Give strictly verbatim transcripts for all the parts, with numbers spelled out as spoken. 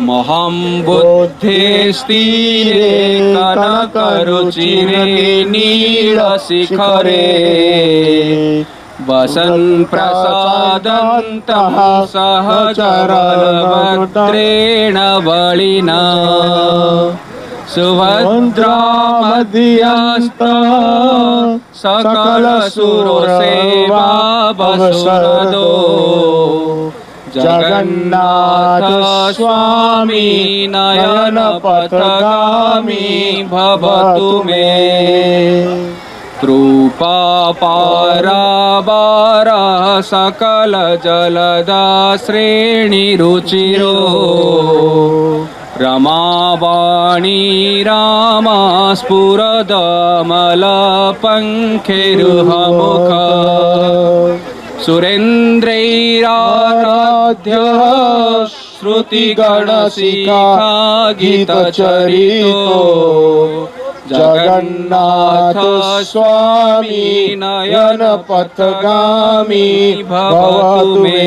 महं बुद्धिस्थिरे कनकरुचिरे नीलशिखरे वसन् प्रसादन्तः सहचरबलभद्रेण बलिना सुभद्रा मध्यस्थः सकलसुरसेवा वसुरदो जगन्नाथ स्वामी नयन पथगामी भवतु मे कृपा पारावारा सकल जलदा श्रेणी रुचिरो रमावाणी रामा स्फुरदमलपङ्खेरुहमुख सुरेन्द्रैराराध्य श्रुतिगणशिखा गीतचरितो जगन्नाथ स्वामी नयन पथगामी भवतु मे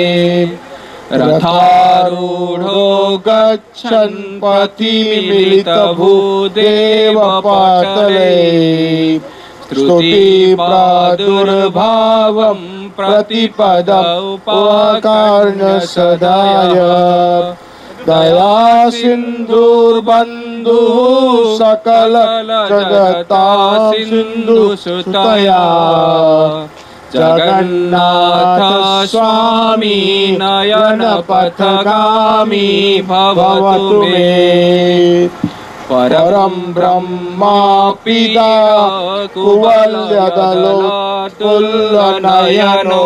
रथारूढ़ो गच्छन् पथि मिलितभूदेव पातले स्तुति प्रादुर्भावं प्रतिपद उपाकर्ण सदाय दया सिन्धुर्बन्धु सकल जगता सिन्धु सुतया जगन्नाथ स्वामी नयन पथगामी भवतु मे परम ब्रह्मापिता कुवलयदलोत्फुल्लनयनो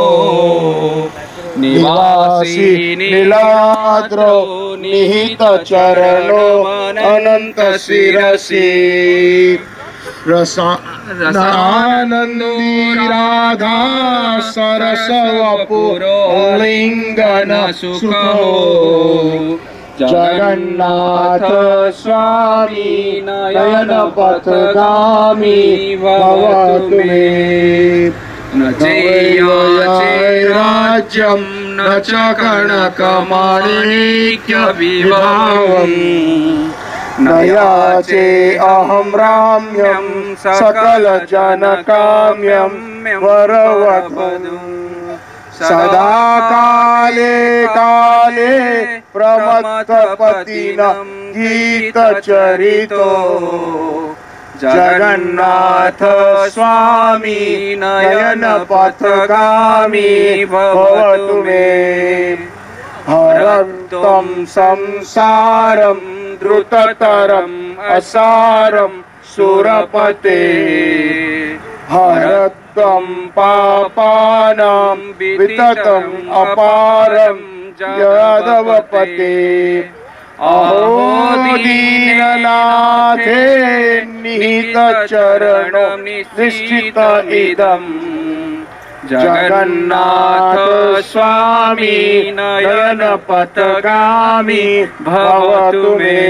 निवासी नीलाद्रो निहितचरणो अनंत शिरसि रसानंदी राधा सरसवपुरो लिंगन सुखो जगन्नाथ स्वामी नयन पथगामी भवतु मे न चैराज्यं न च कनकमाणिक्य विभावम् न याचे अहं राम्यं सकल जनकाम्यं वरवधू सदा काले काले प्रमत्तपतिनं गीतचरितो जगन्नाथ स्वामी नयन पथगामी भवतु मे हरन्तं संसारं द्रुततरम् असारं सुरपते हरत्वं पापानां विततम् अपारं यादवपते अहो दीननाथे निहितचरणो निश्चित इदं जगन्नाथ स्वामी नयन पथगामी भवतु मे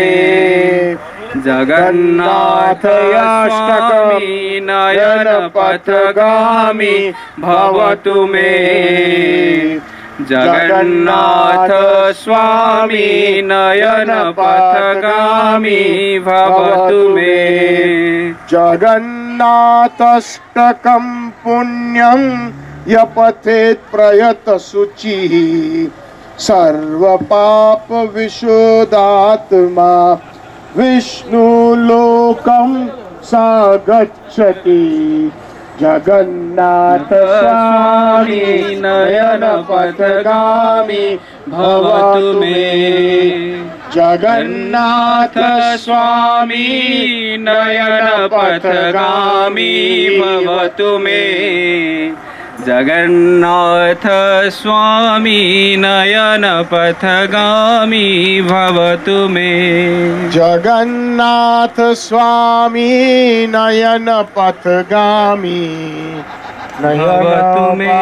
जगन्नाथ स्वामी नयन पथगामी भवतु मे जगन्नाथ स्वामी नयन पथगामी भवतु मे जगन्नाथष्टकं पुण्यं यपथेत् प्रयत शुचिः सर्वपाप विशुद्धात्मा विष्णुलोकं सा गच्छति जगन्नाथ स्वामी नयन पथगामी भवतु मे जगन्नाथ स्वामी नयन पथगामी भवतु मे जगन्नाथ स्वामी नयन पथगामी भवतु मे जगन्नाथ स्वामी नयन पथगामी भवतु मे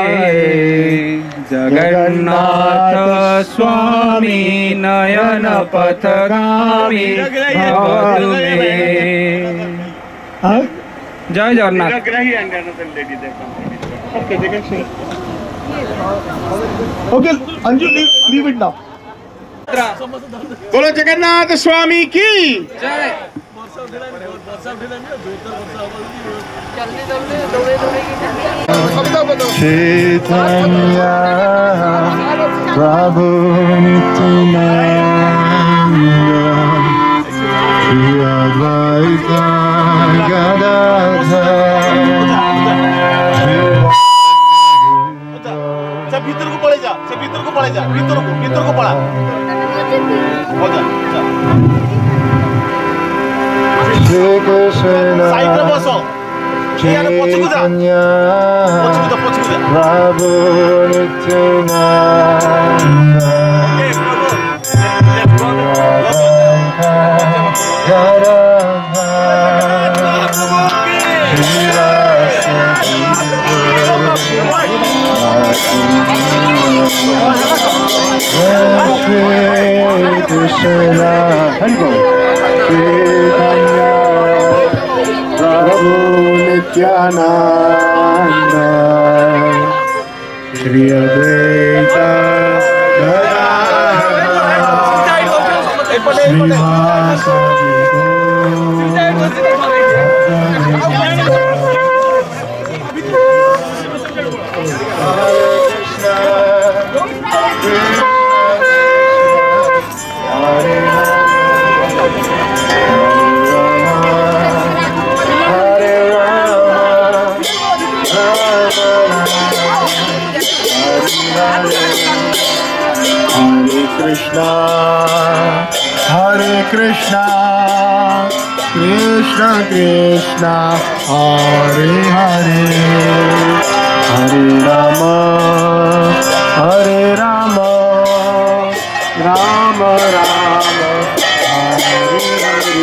जगन्नाथ स्वामी नयन पथगामी भवतु मे जय Jagannath. Okay, they can sing. Okay, Anju, leave, leave it now. बोलो जगन्नाथ स्वामी की जय। चैतन्य प्रभु नित्यानंद श्री अद्वैत गदाधर से भीतर को पड़े जा से भीतर को पड़े जा भीतर को भीतर को पड़ा हो जा साइड में बसो चैतन्य प्रभु Nityanand Krishna, Chaitanya, Prabhu Nityananda, Shri Advaita Gadadhar, Srivasadi Krishna, Hare Krishna, Krishna Krishna, Hare Hare, Hare Rama, Hare Rama, Rama Rama, Hare Hare,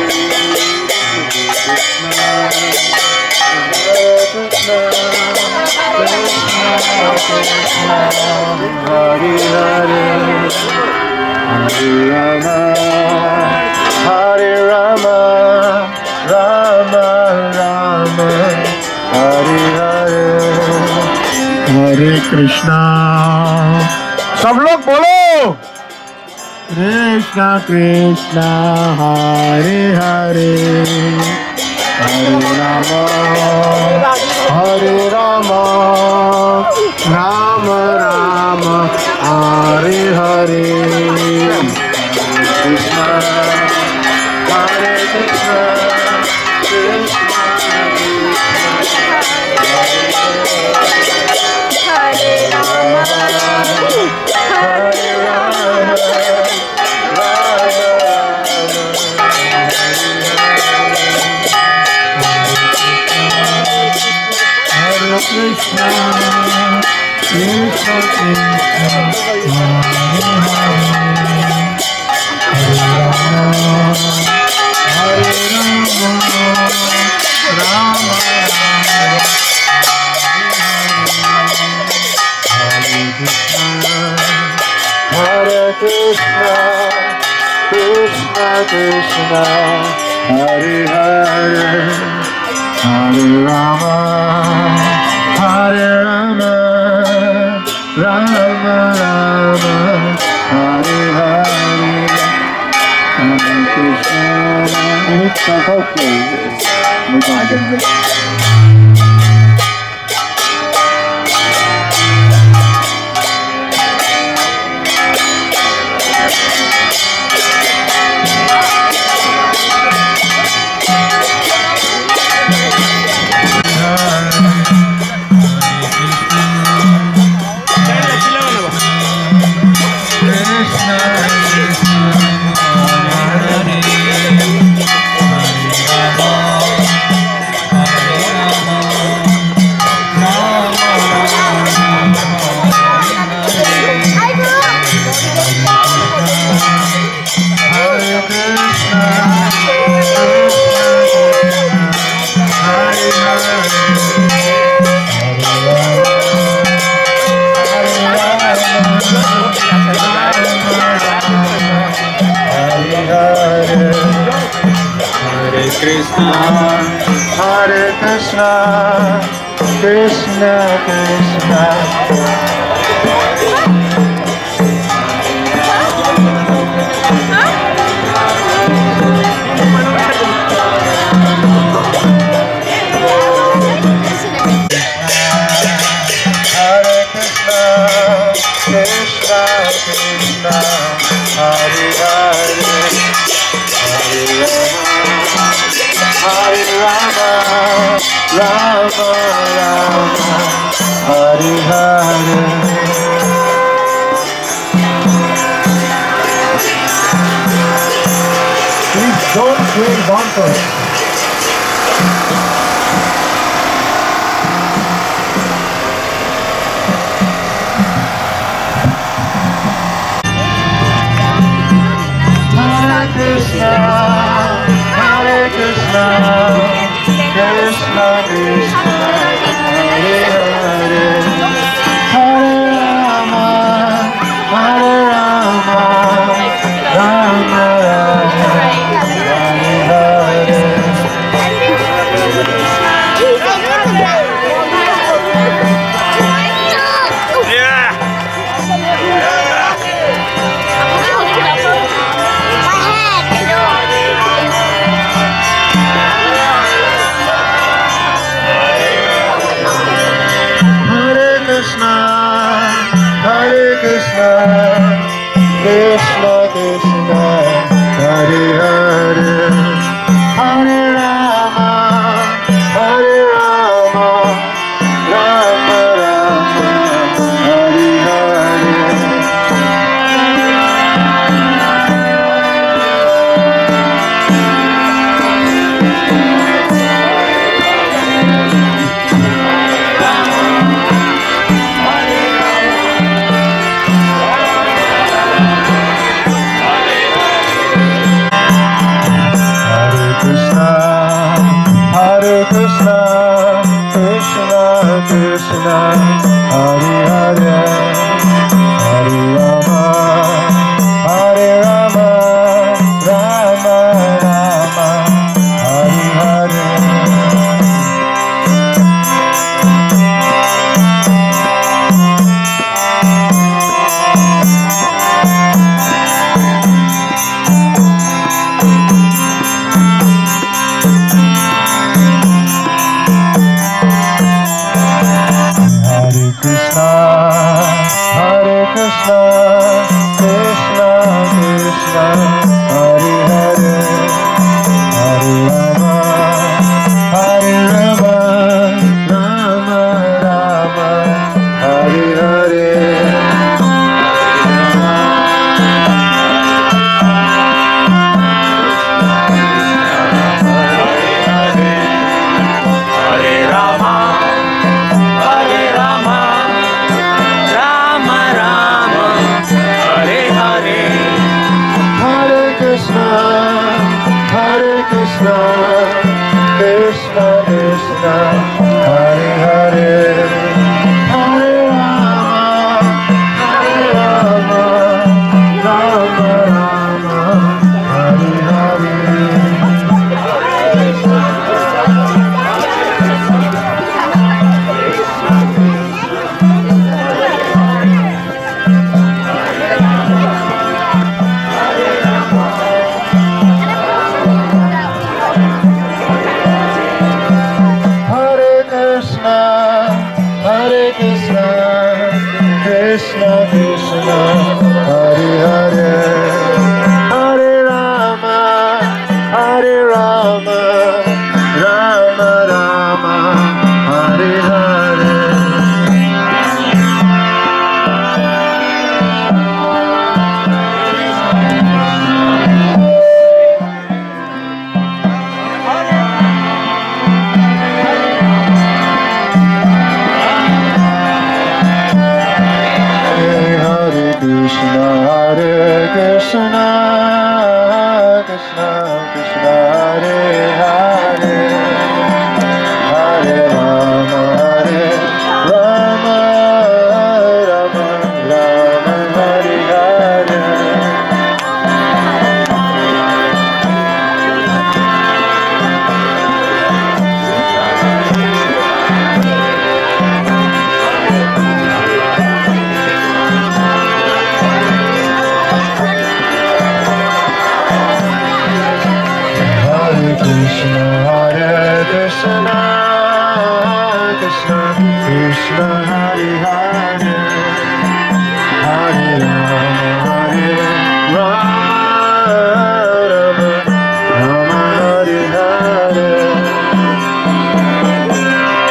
Krishna, Krishna, Krishna, Hare Hare. Hare Rama, Hare Rama, Rama Rama, Hare Hare, Hare Krishna. सब लोग बोलो कृष्णा कृष्णा हरे हरे, हरे रामा हरे रामा, राम राम हरे हरे, कृष्णा हरे कृष्णा, कृष्णा हरे राम हरे Ram, Krishna, Krishna Krishna, Hare Hare Krishna, Krishna Krishna, Hare Hare, Hare Rama, Hare Rama, Rama Rama, Hare Hare, Hare Krishna. It's a okay. Krishna, Hare Krishna, Krishna Krishna. Hare Hare. Please don't swing bumpers. Hare Krishna, Hare Krishna, Krishna Krishna, Hare Hare, Hare Rama, Hare Rama, Rama Rama, Hare Hare. Krishna, Krishna Krishna, Hare Hare, Hare Rama, Hare Rama, Rama Rama, Hare Hare. Krishna, Hare Hare, Hare Rama, Hare Rama, Rama Rama, Hare Hare. Krishna, Hare Krishna, Krishna Krishna, Hare Hare, Hare Rama, Hare Rama, Rama Rama, Hare Hare. Krishna, Krishna Krishna, Hare Hare, Hare Rama, Hare Rama, Rama Rama, Hare Hare. Krishna Krishna, Hare Hare, Hare Rama, Hare Rama, Rama Rama, Hare Hare. Krishna, Hare Krishna, Krishna Krishna, Hare Hare, Hare Rama, Hare Rama, Rama Rama, Hare Hare. Krishna, Hare Krishna, Krishna Krishna, Hare Hare, Hare Rama, Hare Rama, Rama Rama, Hare Hare.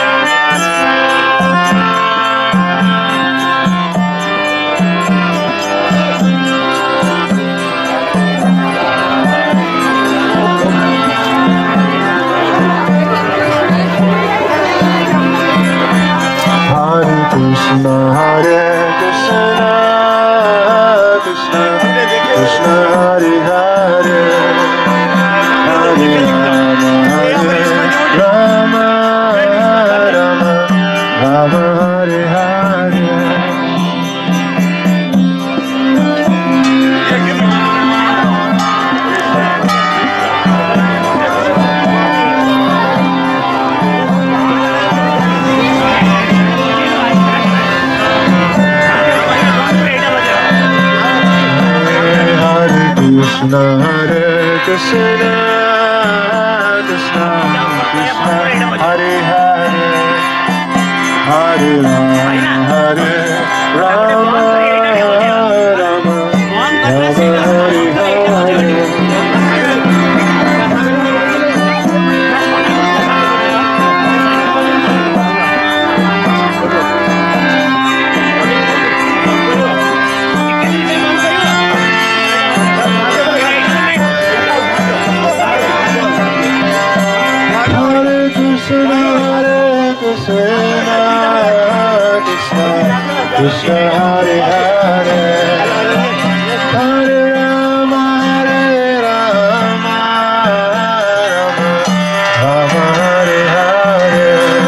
Krishna Hare Krishna Krishna Krishna Hare Hare Hare Rama Hare Rama Rama Rama Hare Hare. Krishna Hare Hare Hare Rama Hare Rama Rama Hare Hare.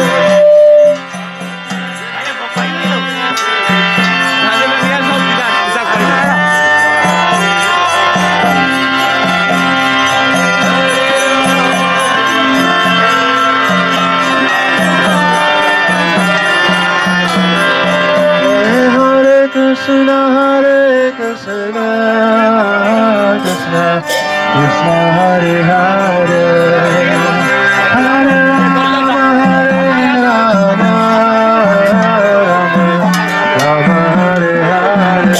Krishna Hare Krishna Krishna Krishna Hare Hare Hare Rama Hare Rama Rama Hare Hare.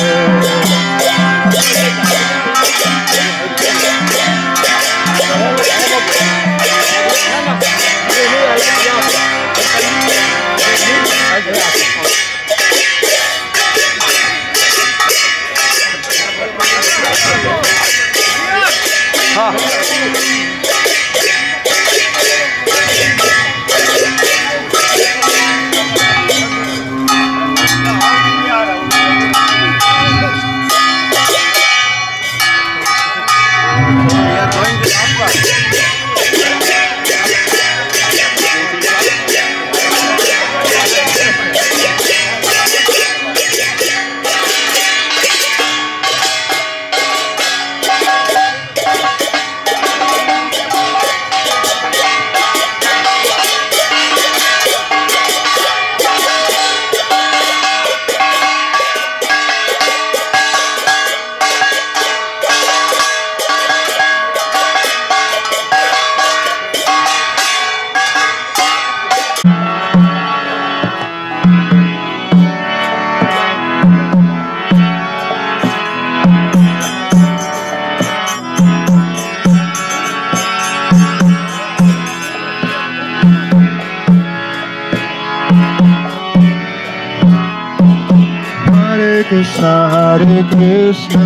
Krishna Hare Krishna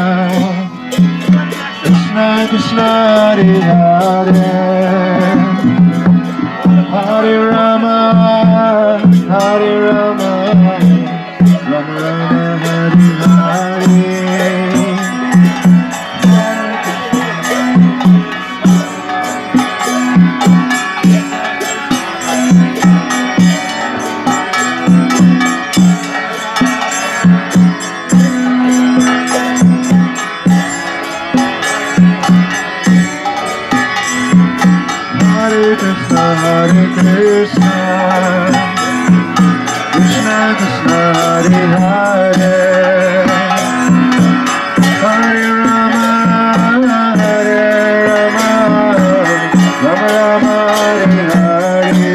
Krishna Krishna Hare Hare Hare Rama Hare Rama Rama Rama Hare Hare. Hare Krishna Krishna Krishna Hare Hare Hare Rama Hare Rama Rama Rama Hare Hare.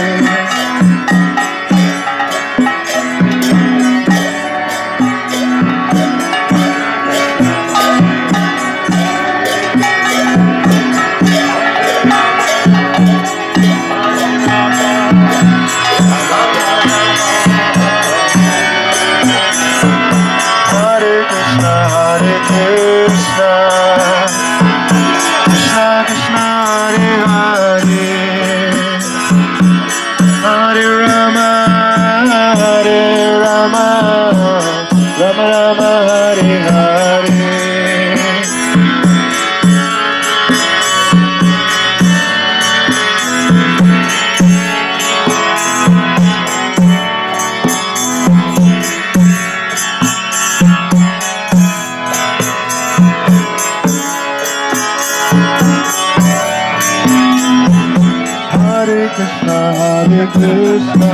Krishna Hare Krishna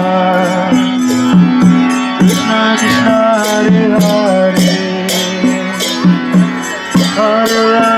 Krishna Krishna Hare Hare Hare Rama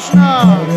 Krishna.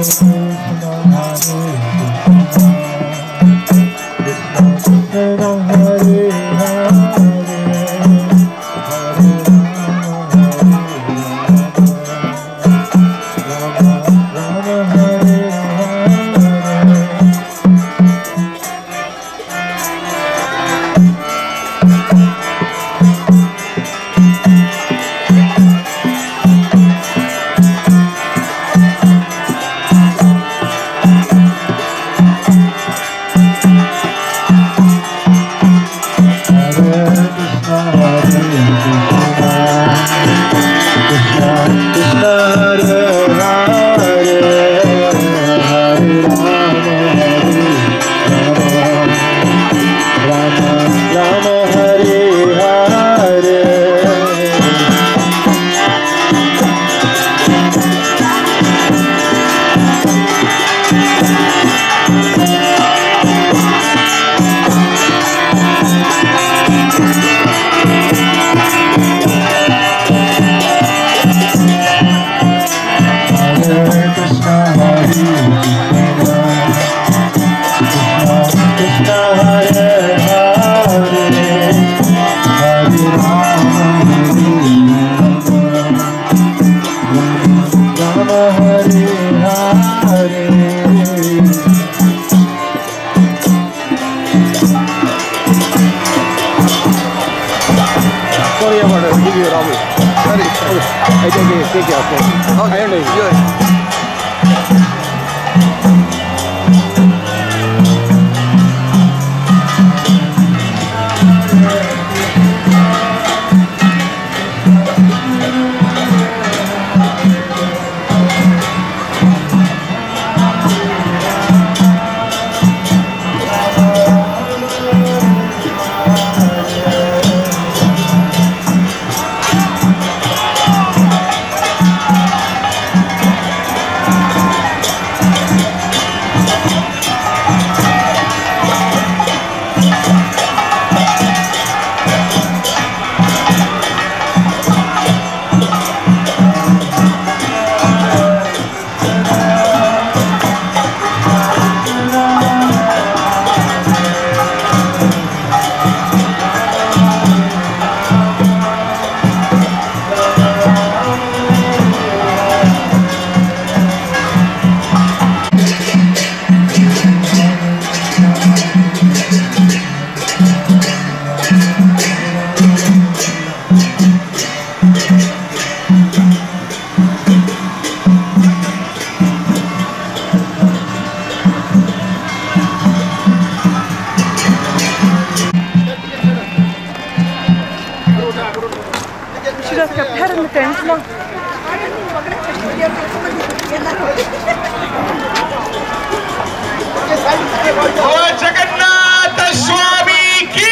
Oh, Jagannath Swami ki!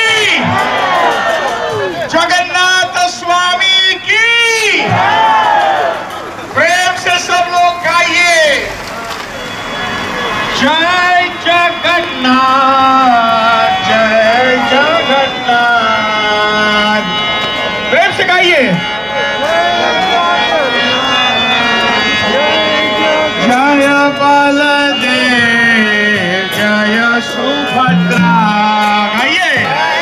Jagannath Swami ki! प्रेम से सब लोग गाइए जय जगन्नाथ जय जगन्नाथ प्रेम से गाइए जय बलदेव जय सुभद्रा गाइए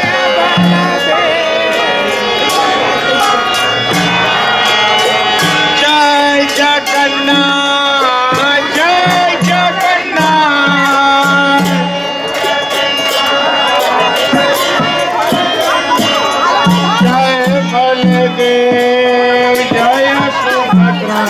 जय जगन्नाथ जय जगन्नाथ जय बलदेव जय सुभद्रा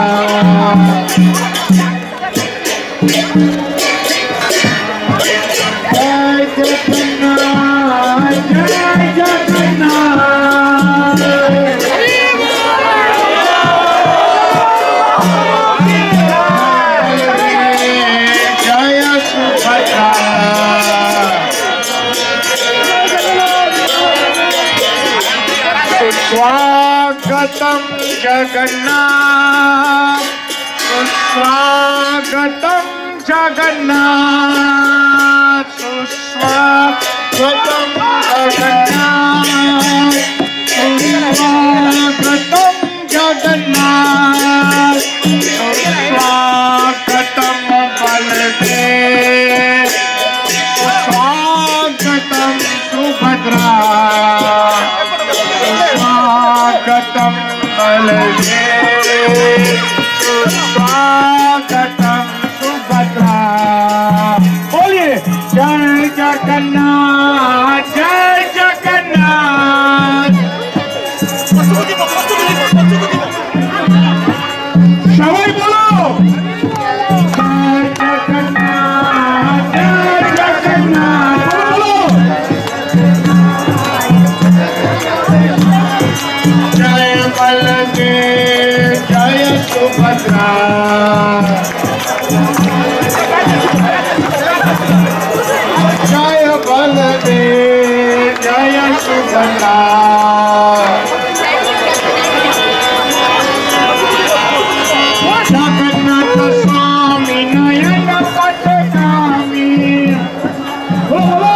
स्वागतम जगन्नाथ सुस्वागतम जगन्नाथ सुस्वागतम जगन्नाथ सुस्वागतम जगन्नाथ सुस्वागतम बलदेव स्वागतम सुभद्रा। बोलिए जय जगन्नाथ जय जगन्नाथ। सवाई बोलो जय जगन्नाथ जय जगन्नाथ। बोलो जय बलदेव जय सुभद्रा। जय बलदेव जय सुभद्रा। जगन्नाथ स्वामी नयन पथगामी। बोलो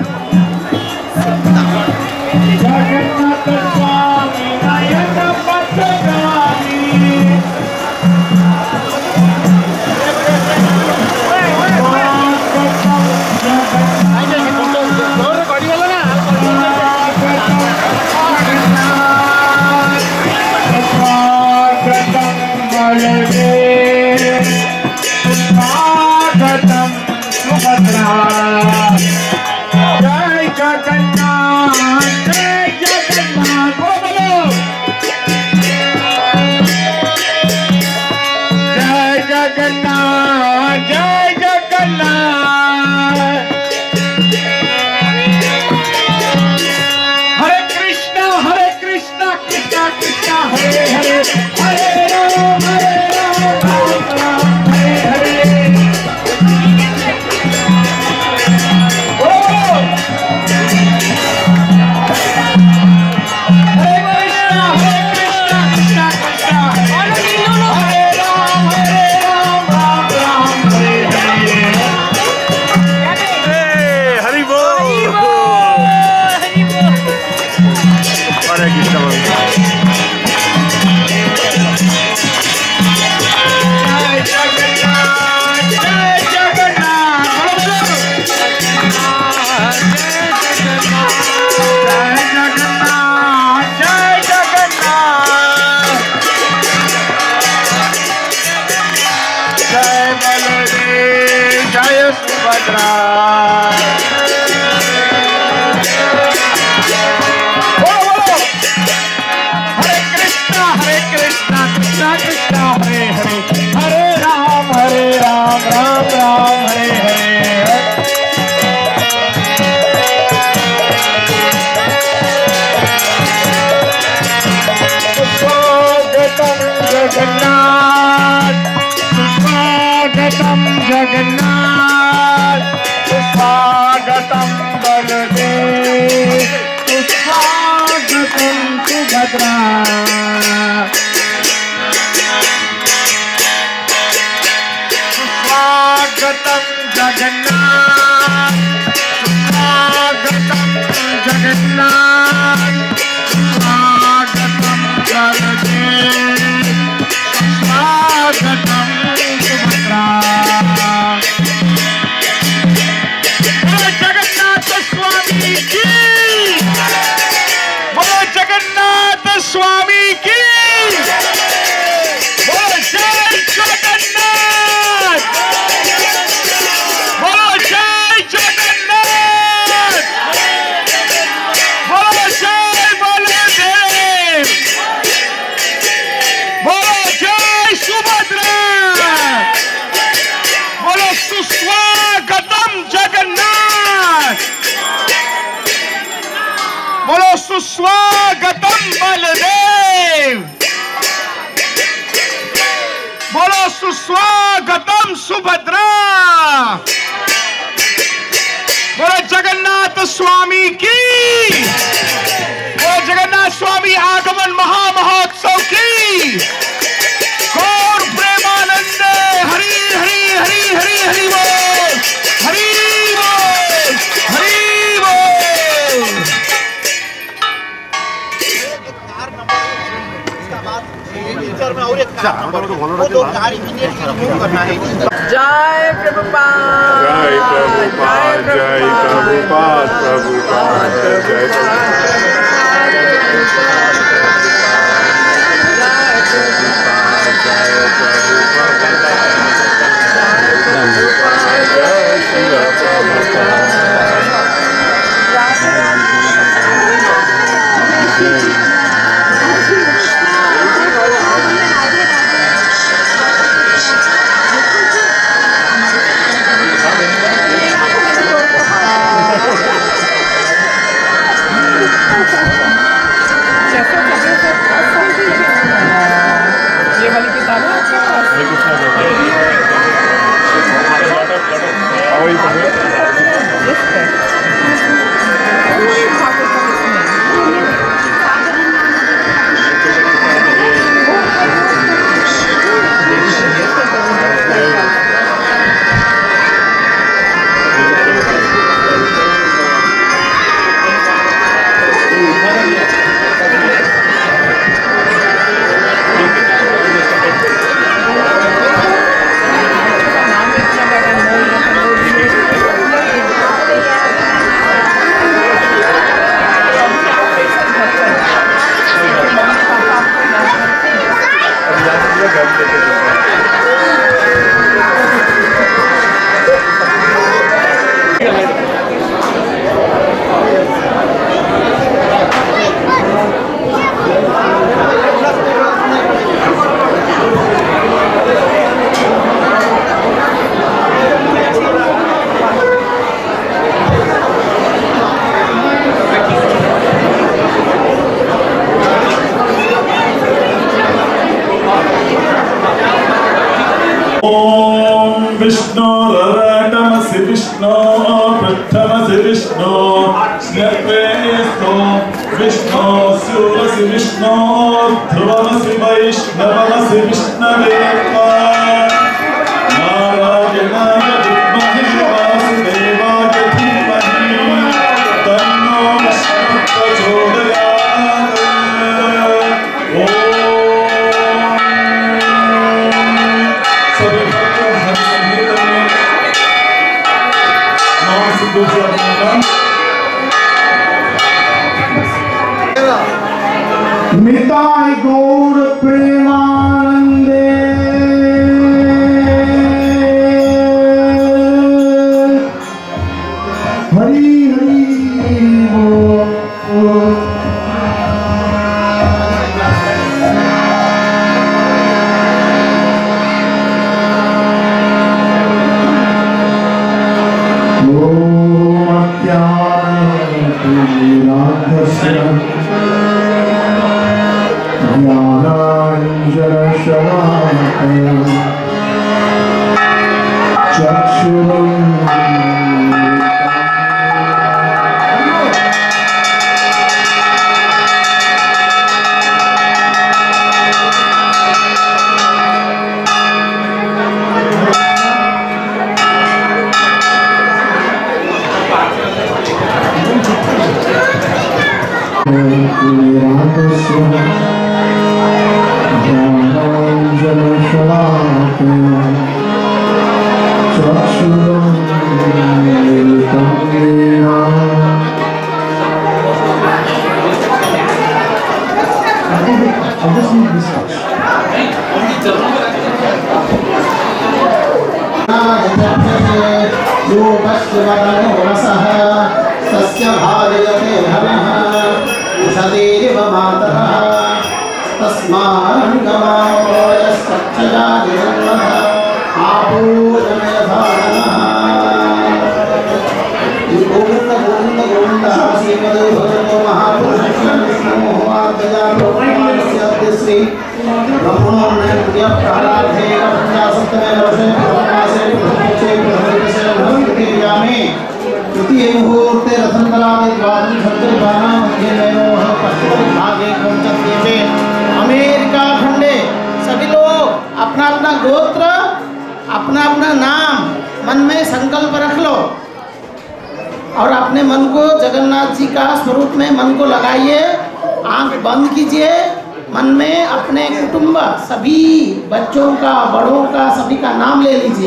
जगन्नाथ स्वामी नयन पथगामी। स्वागतम सुभद्रा। जय जगन्नाथ जय जगन्नाथ। बोलो जय जगन्नाथ जय जगन्नाथ। हरे कृष्णा हरे कृष्णा कृष्णा कृष्णा हरे हरे हरे राम हरे राम राम राम हरे हरे। जगन्नाथ स्वागतम जगन्नाथ स्वागतम बलदेव स्वागतम सुभद्रा। स्वागतम जगन्नाथ स्वागतम जगन्नाथ स्वागतम बलदेव स्वागतम सुभद्रा। बोलो जगन्नाथ स्वामी की। बोलो जगन्नाथ स्वामी की। बोलो जय जगन्नाथ। बोलो जय जगन्नाथ। बोलो जय बलदेव। बोलो जय सुभद्रा। बोलो सुस्वागतम जगन्नाथ। बोलो सुस्वागतम बलदेव। बोलो सुस्वागतम सुभद्रा। बोलो जगन्नाथ स्वामी की। बोलो जगन्नाथ स्वामी आगमन महामहोत्सव की। गौर प्रेमानंद हरि हरि हरि हरि हरि बोल हरि बोल हरि बोल। में और एक कार नंबर वो दो गाड़ी इमीडिएटली रिमूव करना है। जय प्रभुपाद जय प्रभुपाद जय प्रभुपाद प्रभुपाद जय प्रभुपाद। विष्णु रटमसि विष्णु प्रथमसि विष्णु स्नेत्वेस्तो विष्णु सूरसि विष्णु ध्रुवमसि वैष्णवमसि विष्णवे नारायणाय विद्महे वासुदेवाय धीमहि तन्नो विष्णुः प्रचोदयात्। ओम सभी भक्तों हर संगीत में नाम सिद्धू जी अपने मिताय गौर प्रेमानंदे हरि हरि बोल। अमेरिका खंडे सभी लोग अपना अपना गोत्र अपना अपना नाम मन में संकल्प रख लो और अपने मन को जगन्नाथ जी का स्वरूप में मन को लगाइए। आंख बंद कीजिए, मन में अपने कुटुंब सभी बच्चों का बड़ों का सभी का नाम ले लीजिए।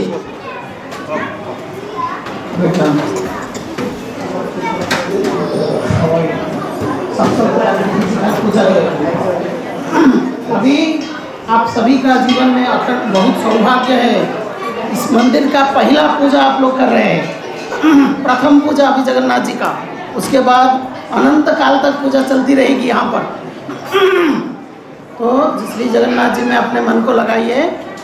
अभी आप सभी का जीवन में अखंड बहुत सौभाग्य है। इस मंदिर का पहला पूजा आप लोग कर रहे हैं। प्रथम पूजा अभी जगन्नाथ जी का, उसके बाद अनंत काल तक पूजा चलती रहेगी यहाँ पर। तो इसलिए जगन्नाथ जी में अपने मन को लगाइए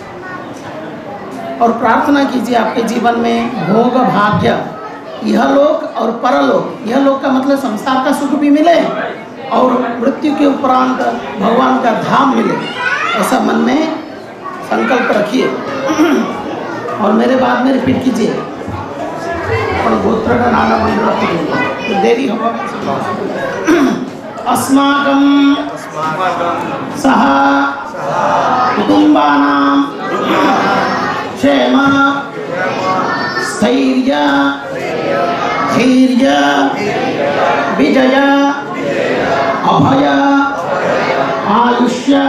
और प्रार्थना कीजिए आपके जीवन में भोग भाग्य, यह लोक और परलोक। यह लोक का मतलब संसार का सुख भी मिले और मृत्यु के उपरांत भगवान का धाम मिले, ऐसा मन में संकल्प रखिए और मेरे बाद में रिपीट कीजिए। अपन गोत्र का नाना मंडल तो देरी होगा। अस्माकं सह कुटुंबानां क्षेम स्थैर्य धैर्य विजय अभय आयुष्य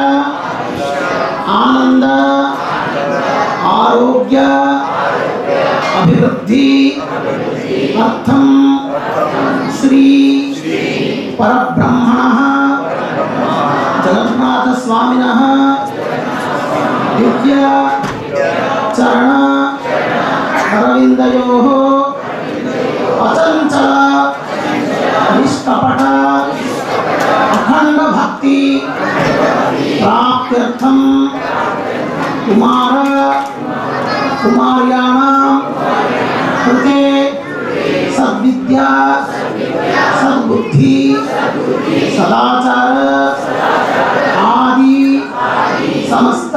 आनंद आरोग्य अभिवृद्धि अर्थम श्री परब्रह्मणः जगन्नाथ स्वामिनः दिव्य चरण अरविंदयोः अचंचल निष्कपट अखंड भक्ति प्राप्त्यर्थम कुमार कुमार्याणां कृते सद्विद्या सद्बुद्धि सदाचार आदि समस्त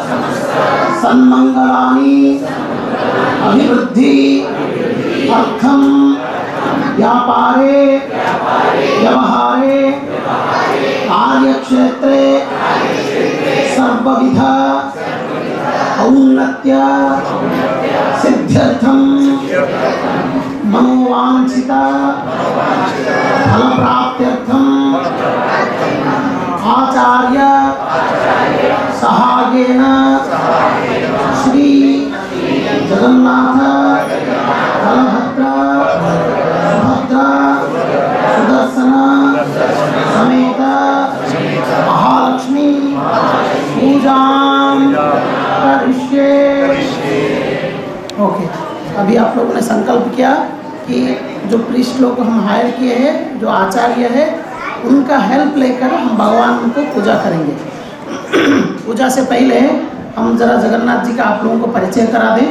सन्मंगलानि अभिवृद्धि अर्थम व्यापारे व्यवहारे कार्यक्षेत्रे सर्वविध औन्नत्य सिद्ध्यर्थम मनोवांछित फल प्राप्त्यर्थम आचार्य सहायेन श्री जगन्नाथ बलभद्र सुभद्रा सुदर्शन समेत महालक्ष्मी पूजां करिष्ये। ओके, अभी आप लोगों ने संकल्प किया कि जो प्रीस्ट लोग हम हायर किए हैं, जो आचार्य है, उनका हेल्प लेकर हम भगवान को पूजा करेंगे। पूजा से पहले हम जरा जगन्नाथ जी का आप लोगों को परिचय करा दें।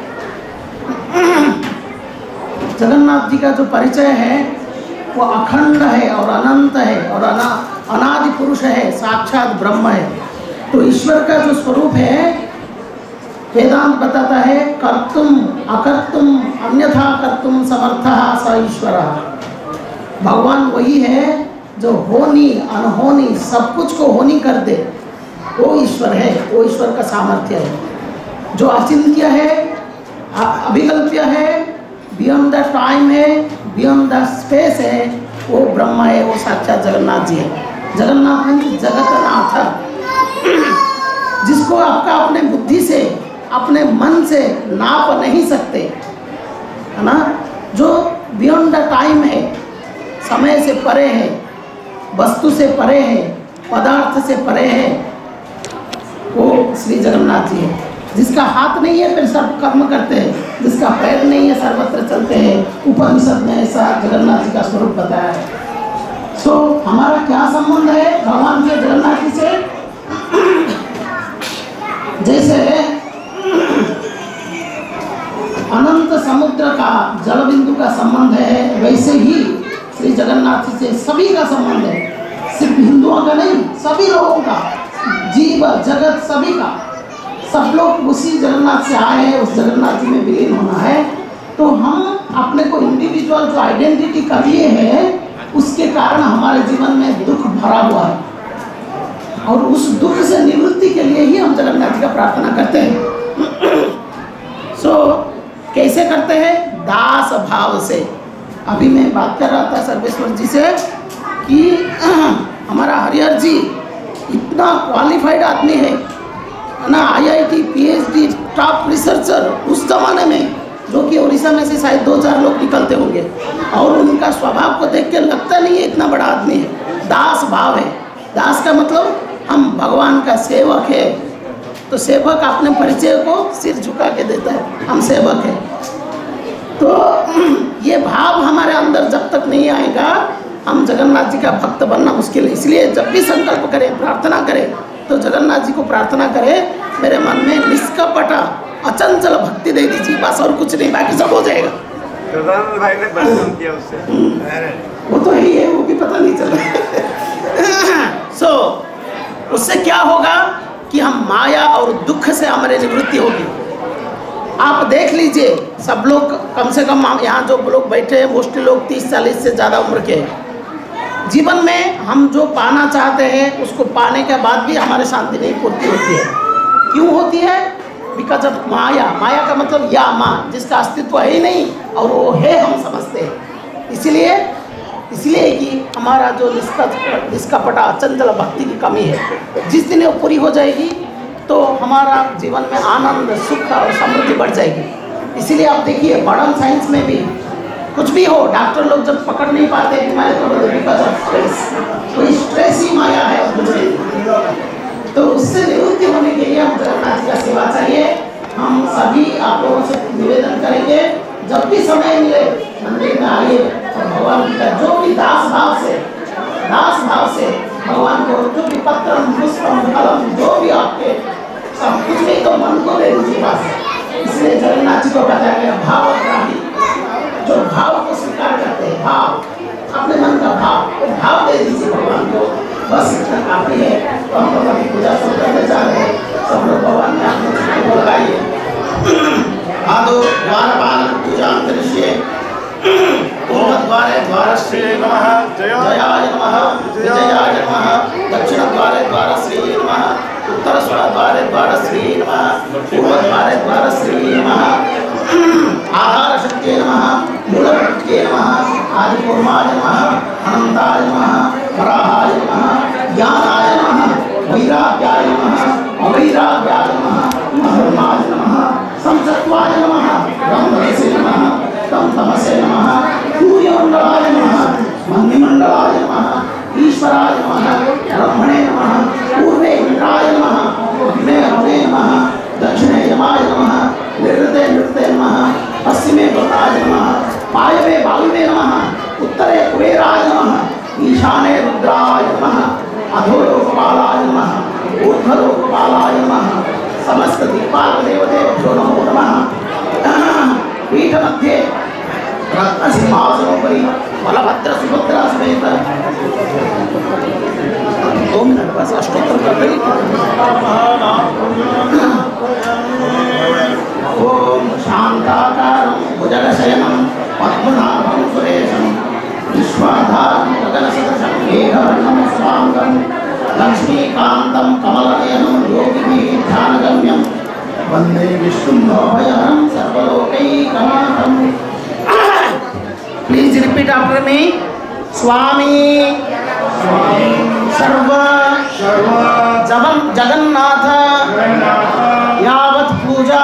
जगन्नाथ जी का जो परिचय है वो अखंड है और अनंत है और अना अनादि पुरुष है, साक्षात ब्रह्म है। तो ईश्वर का जो स्वरूप है वेदांत बताता है कर्तुम अकर्तुम अन्यथा कर्तुम समर्थः स ईश्वरः। भगवान वही है जो होनी अनहोनी सब कुछ को होनी कर दे, वो ईश्वर है, वो ईश्वर का सामर्थ्य है। जो अचिंत्य है, अभिकल्प्य है, बियॉन्ड द टाइम है, बियॉन्ड द स्पेस है, वो ब्रह्म है, वो साक्षात जगन्नाथ जी है। जगन्नाथ मीन्स जगतनाथ, जिसको आपका अपने बुद्धि से अपने मन से नाप नहीं सकते, है ना। जो बियॉन्ड द टाइम है, समय से परे है, वस्तु से परे है, पदार्थ से परे है, वो श्री जगन्नाथ जी है। जिसका हाथ नहीं है फिर सब कर्म करते हैं, जिसका पैर नहीं है सर्वत्र चलते हैं। उपनिषद में ऐसा जगन्नाथ जी का स्वरूप बताया है। सो so, हमारा क्या संबंध है भगवान के जगन्नाथ जी से? जैसे अनंत समुद्र का जल बिंदु का संबंध है, वैसे ही श्री जगन्नाथ जी से सभी का संबंध है। सिर्फ हिंदुओं का नहीं, सभी लोगों का, जीव जगत सभी का। सब लोग उसी जगन्नाथ से आए हैं, उस जगन्नाथ जी में विलीन होना है। तो हम अपने को इंडिविजुअल जो आइडेंटिटी कर लिए हैं, उसके कारण हमारे जीवन में दुख भरा हुआ है, और उस दुख से निवृत्ति के लिए ही हम जगन्नाथ जी का प्रार्थना करते हैं। सो so, कैसे करते हैं? दास भाव से। अभी मैं बात कर रहा था सर्वेश्वर जी से कि हमारा हरिहर जी इतना क्वालिफाइड आदमी है ना, आईआईटी पीएचडी टॉप रिसर्चर उस जमाने में, जो कि उड़ीसा में से शायद दो चार लोग निकलते होंगे, और उनका स्वभाव को देख के लगता नहीं है इतना बड़ा आदमी है। दास भाव है। दास का मतलब हम भगवान का सेवक है। तो सेवक अपने परिचय को सिर झुका के देता है, हम सेवक हैं। तो ये भाव हमारे अंदर जब तक नहीं आएगा, हम जगन्नाथ जी का भक्त बनना मुश्किल है। इसलिए जब भी संकल्प करें, प्रार्थना करें, तो जगन्नाथ जी को प्रार्थना करें, मेरे मन में निष्कपट अचंचल भक्ति दे दीजिए, बस और कुछ नहीं, बाकी सब हो जाएगा। भाई ने बंद किया उससे, वो तो ही है, वो भी पता नहीं चला। सो उससे क्या होगा कि हम माया और दुख से हमारी निवृत्ति होगी। आप देख लीजिए, सब लोग कम से कम यहाँ जो लोग बैठे हैं मोस्टली लोग तीस चालीस से ज़्यादा उम्र के हैं। जीवन में हम जो पाना चाहते हैं उसको पाने के बाद भी हमारी शांति नहीं पूर्ति होती है। क्यों होती है? बिकॉज ऑफ माया। माया का मतलब या माँ, जिसका अस्तित्व है ही नहीं और वो है हम समझते हैं। इसलिए इसलिए कि हमारा जो निष्कपट निष्कपट अचंचल भक्ति की कमी है, जिस दिन वो पूरी हो जाएगी तो हमारा जीवन में आनंद, सुख और समृद्धि बढ़ जाएगी। इसीलिए आप देखिए मॉडर्न साइंस में भी कुछ भी हो, डॉक्टर लोग जब पकड़ नहीं पाते बीमारी को, बिकॉज ऑफ स्ट्रेस। तो स्ट्रेस ही माया है। तो उससे निवृत्ति होने के लिए हम जगन्नाथ जी का सेवा चाहिए। हम सभी आप लोगों से निवेदन करेंगे, जब भी समय मिले मंदिर में आइए और भगवान जी का जो भी दास भाव से दास भाव से भगवान को जो भी पत्र पुष्पम फलम जो भी आपके सब कुछ नहीं तो मन को दे दीजिए बस। इसलिए जगन्नाथ जी को बताया गया भाव अपराधी, जो भाव को स्वीकार करते हैं, भाव अपने मन का भाव, वो भाव दे दीजिए भगवान को, बस इतना काफी है। तो हम लोग अभी पूजा शुरू करने जा रहे हैं। सब लोग भगवान में अपने चरण को लगाइए। आदो द्वारपाल पूजा अंतरिक्षे पूर्वद्वारे द्वारश्री नमः, जयाय नमः, विजयाय नमः, दक्षिणद्वारे द्वारश्री नमः, उत्तरस्वरद्वारे द्वारश्री नमः, पूर्वद्वारे द्वारश्री नमः, आधारशक्तिये नमः, मूलशक्तिये नमः, आदिपूर्वाय नमः, अनन्ताय नमः, वराहाय नमः, ज्ञानाय नमः, वैराग्याय नमः, अवैराग्याय नमः, अधर्माय नमः, संसत्वाय नमः, ब्रह्मणसे नमः, तम तमसे नमः, सूर्यमंडलाय नमः, मन्निमंडलाय नमः, ईश्वराय नमः, ब्रह्मणे नमः, पूर्वे इंद्राय नमः, अग्ने अग्ने नमः, दक्षिणे यमाय नमः, निरृते नृते नमः, पश्चिमे वरुणाय नमः, वायवे वायुवे नमः, उत्तरे कुबेराय नमः, ईशाने रुद्राय नमः, अधोलोकपालाय नमः, ऊर्ध्वलोकपालाय नमः, समस्त दिक्पाल देवतेभ्यो नमो नमः। पीठ मध्ये रत्न सिंहासनोपरि बलभद्र सुभद्रा समेत दो मिनट बस अष्टोत्तर करते ही। ओम शांताकारं भुजगशयनं पद्मनाभं सुरेशं विश्वाधारं गगनसदृशं मेघवर्णं शुभांगं लक्ष्मीकान्तं कमलनयनं योगिभिः ध्यानगम्यं वंदे विष्णुं भवभयहरं सर्वलोकैकनाथं। Please repeat after me. स्वामी सर्व जगन्नाथ यावत् पूजा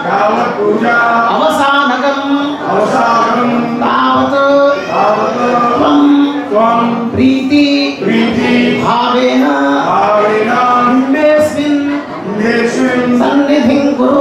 अवसानकं तावत् त्वं प्रीति भावेन सन्निधिं कुरु।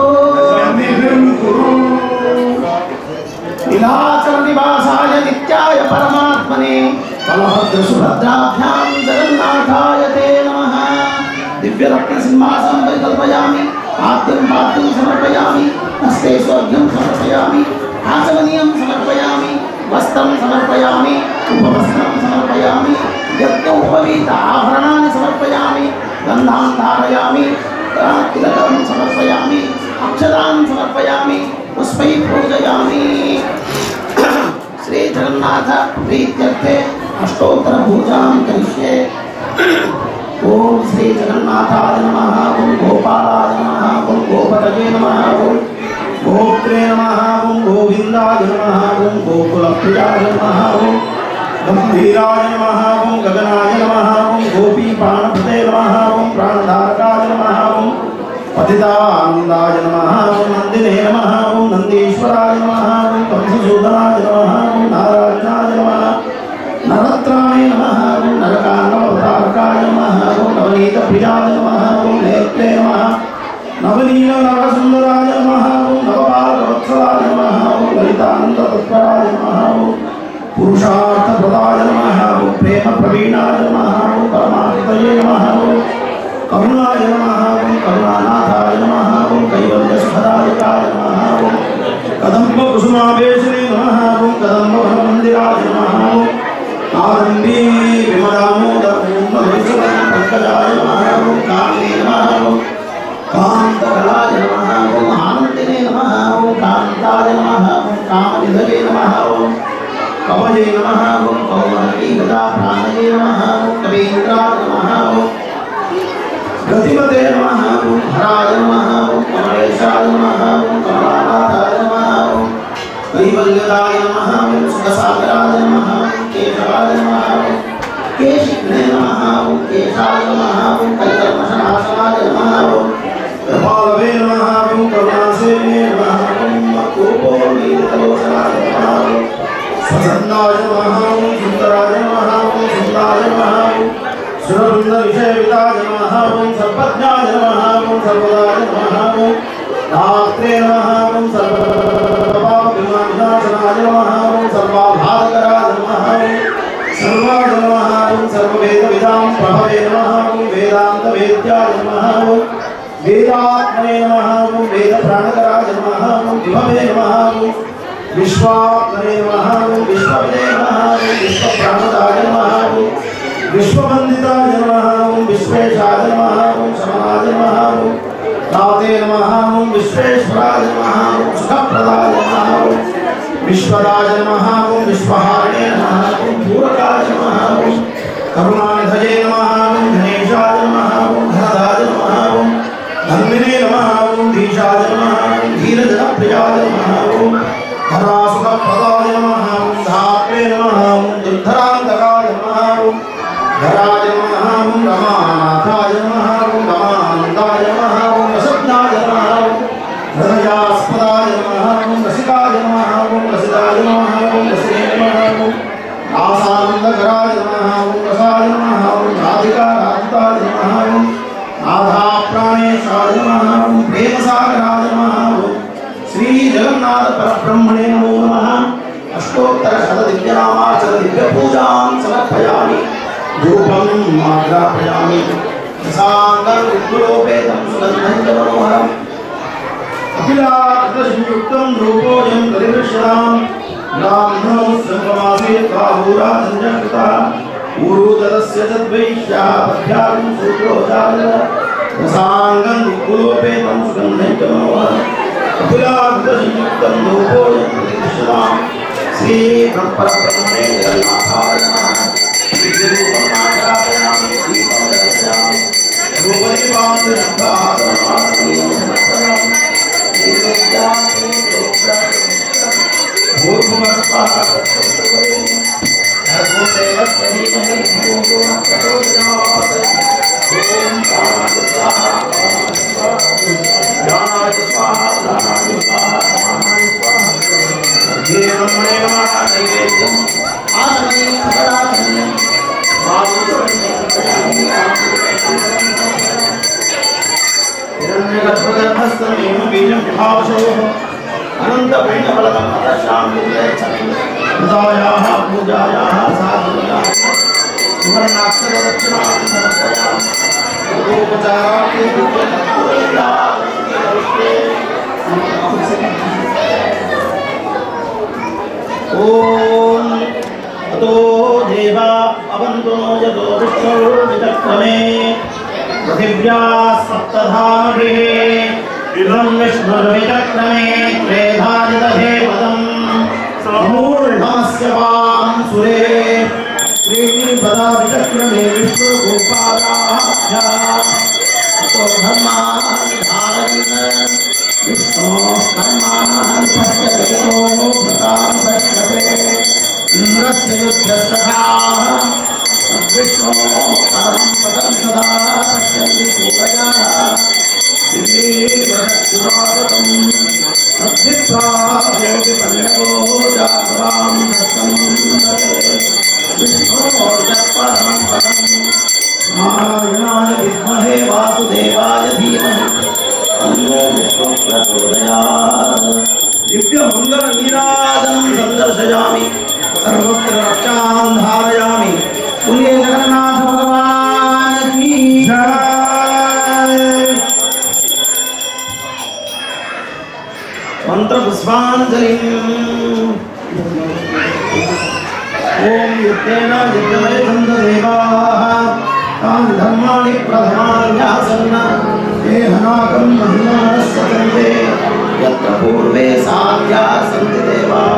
नीलाचल निवासाय नित्याय परमात्मने बलभद्र सुभद्राभ्यां जगन्नाथाय ते नमः। दिव्य रत्न सिंहासनं परिकल्पयामि, पाद्यं पाद्यं समर्पयामि, हस्ते स्वर्घ्यं समर्पयामि, आचमनीयं समर्पयामि, वस्त्रं समर्पयामि, उपवस्त्रं समर्पयामि, यज्ञोपवीत आभरणानि समर्पयामि, गन्धां धारयामि, तिलकं समर्पयामि, अक्षतां समर्पयामि, पुष्पैः पूजयामि। श्री जगन्नाथ प्रीत्यर्थे अष्टोत्तर पूजां करिष्ये। ओम श्री जगन्नाथाय नमः, ओम गोपालाय नमः, ओम गोपतये नमः, ओम गोप्त्रे नमः, ओम गोविन्दाय नमः, ओम गोकुलप्रियाय नमः, ओम गंभीराय नमः, ओम गगनाय नमः, ओम गोपीपाणपते नमः, ओम प्राणधारकाय नमः, ओम पतितानंदाय नमः, ओम नंदिने नमः, ओम नंदीश्वराय नमः, ओम कंससूदनाय नमः, ओम नारायणाय नमः, नरत्राय नमः, ओम नरकानवतारकाय नमः, ओम नवनीतप्रियाय नमः, ओम नेत्रे नमः, नवनील नरसुंदराय नमः, ओम नवबालवत्सलाय नमः, ओम ललितानंदतत्पराय नमः, ओम पुरुषार्थप्रदाय नमः, ओम प्रेम प्रवीणाय नमः, ओम परमार्थये नमः, ओम करुणाय नमः, ओम करुणानाथाय नमः, ओम कैवल्यसुखदायकाय नमः, ओम कदम्ब कुसुमाभेशने नमः, ओम कदम्ब वनमन्दिराय नमः, ओम आरंभी विमलामोदर ओम पंकजाय नमः, ओम कामिने नमः, ओम कांतकलाय नमः, ओम आनंदिने नमः, ओम कामनिधये नमः ओम कवये नमः ओम कौमकी गदा प्राणये नमः ओम कवीन्द्राय नमः ओम गतिमते नमः ओम हराय नमः ओम कमलेशाय नमः ओम कमलानाथाय नमः ओम कैवल्यदाय नमः ओम सुखसागराय नमः ओम केशवाय नमः ओम केशिने नमः ओम केशाय नमः ओम कल्कर्मशनाशनाय नमः ओम कृपालवे नमः ओम करुणासेने नमः ओम कोपोर्वीतलोचनाय नमः ओम स्वसन्नाय नमः ओम सुन्दराय नमः ओम सुन्दाय नमः ओम सुरवृन्दविषयविदाय नमः ओम सर्वज्ञाय नमः ओम सर्वदाय नमः ओम धात्रे नमः ओम सर्वपापविनाशनाय नमः ओम सर्वाभारकराय नमः ओम सर्वाय नमः ओम सर्ववेदविदां प्रभवे नमः ओम वेदान्तवेद्याय नमः ओम वेदात्मने नमः ओम वेदप्राणकराय नमः ओम विभवे नमः ओम विश्वात्मने नमः ओम विश्वविदे नमः ओम विश्वप्राणदाय नमः ओम विश्ववन्दिताय नमः ओम विश्वेशाय नमः ओम शमनाय नमः ओम दाते नमः ओम विश्वेश्वराय नमः ओम सुखप्रदाय नमः ओम विश्वराज नमः ओम विश्वहारिणे नमः ओम पूरकाय नमः ओम करुणानिधये नमः ओम धनेशाय नमः ओम धनदाय नमः ओम धन्विने नमः ओम धीशाय नमः ओम धीरजनप्रियाय नमः ओम धरासुखप्रदाय नमः ओम धात्रे नमः ओम दुर्धरान्तकाय नमः ओम धराय नमः ओम रमानाथाय नमः ओम रमानन्दाय नमः ओम रसज्ञाय नमः ओम हृदयास्पदाय नमः ओम रसिकाय नमः ओम रसिदाय नमः ओम रसिने नमः ओम आसानन्दकराय नमः ओम रसाय नमः ओम राधिकाराधिताय नमः ओम नाथाप्राणेशाय नमः ओम प्रेमसागराय नमः ओम श्री जगन्नाथ परब्रह्मणे नमो नमः अष्टोत्तर शतदिव्यनामार्चन दिव्यपूजां समर्पयामि धूपं आग्रापयामि साङ्गं विद्युलोपेतं सुगन्धं च मनोहरम् अखिलाकृतयुक्तं रूपोऽयं परिदृश्यतां ब्राह्मणो संगमासीत् बाहुराजन्यकृतः ऊरुदरस्य तद्वैश्याः पद्यागं सूत्रोजागरः साङ्गं विद्युलोपेतं सुगन्धं च मनोहरम् अखिलाकृतयुक्तं रूपोऽयं परिदृश्यतां श्री ब्रह्मणे जगन्नाथाय नमः पूजायाः पूजायाः साधनायाः सुवर्णाक्षरदक्षिणां समर्पयामि उपचारार्थी ओम अतो देवा अवन्तो यतो विष्णुर्विचक्रमे पृथिव्या सप्तधामभिः इदं विष्णुर्विचक्रमे त्रेधाजितभे पदम् समूर्णमस्य वां सुरे श्रीपदा विचक्रमे विष्णुगोपादाभ्याः अतो धर्मान् धारयन् विष्णो धर्मान् पश्यतो भृतान् पश्यते इन्द्रस्य युद्धसखाः विष्णो परं पदं सदा पश्यन्ति सूरजाः दिव्यैर्वरक्षुरागतं तद्विप्रायोऽपि पल्लवो जागरां दत्तं विष्णोर्यत्परं पदं नारायणाय विद्महे वासुदेवाय धीमहि तन्नो विष्णुः प्रचोदयात् दिव्यमङ्गलनीराजनं सन्दर्शयामि सर्वत्र रक्षां धारयामि पुण्य जगन्नाथ भगवान की जय। मंत्र पुष्पांजलिम् ओम युद्धेन युद्धमय छन्ददेवाः तानि धर्माणि प्रथमान्यासन् देहनाकं महिमानस्य चन्दे यत्र पूर्वे साध्या सन्ति देवाः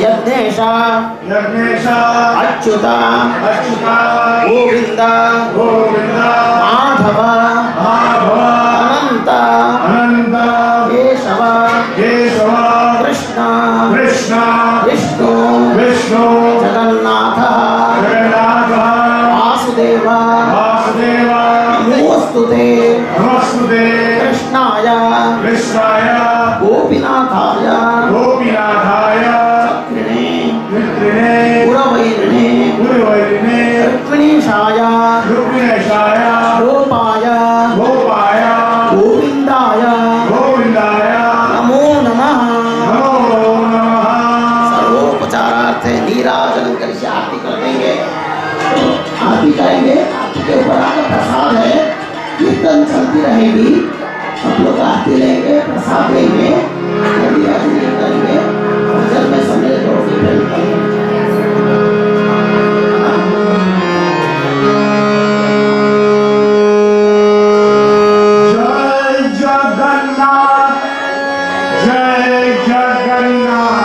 यज्ञेश यज्ञेश अच्युत अच्युत गोविंद गोविंद माधव माधव अनंत अनंत केशव केशव कृष्ण कृष्ण विष्णु विष्णु जगन्नाथ जगन्नाथ वासुदेव वासुदेव नमोस्तुते नमस्ते कृष्णाय कृष्णाय गोपीनाथाय गोपीनाथाय चक्रिणे मित्रिणे पुरवैरिणे गुरुवैरिणे रुक्मिणीशाय रुक्मिणेशाय गोपाय गोपाय गोविंदाय गोविंदाय नमो नमः। नमो नमः। सर्वोपचारार्थ नीराजन करके आरती कर देंगे। आरती करेंगे, आरती के ऊपर आकर प्रसाद है, कीर्तन चलती रहेगी, सब लोग आरती लेंगे, प्रसाद लेंगे, नीराजन करेंगे, भजन में सम्मिलित होकर जय जगन्नाथ जय जगन्नाथ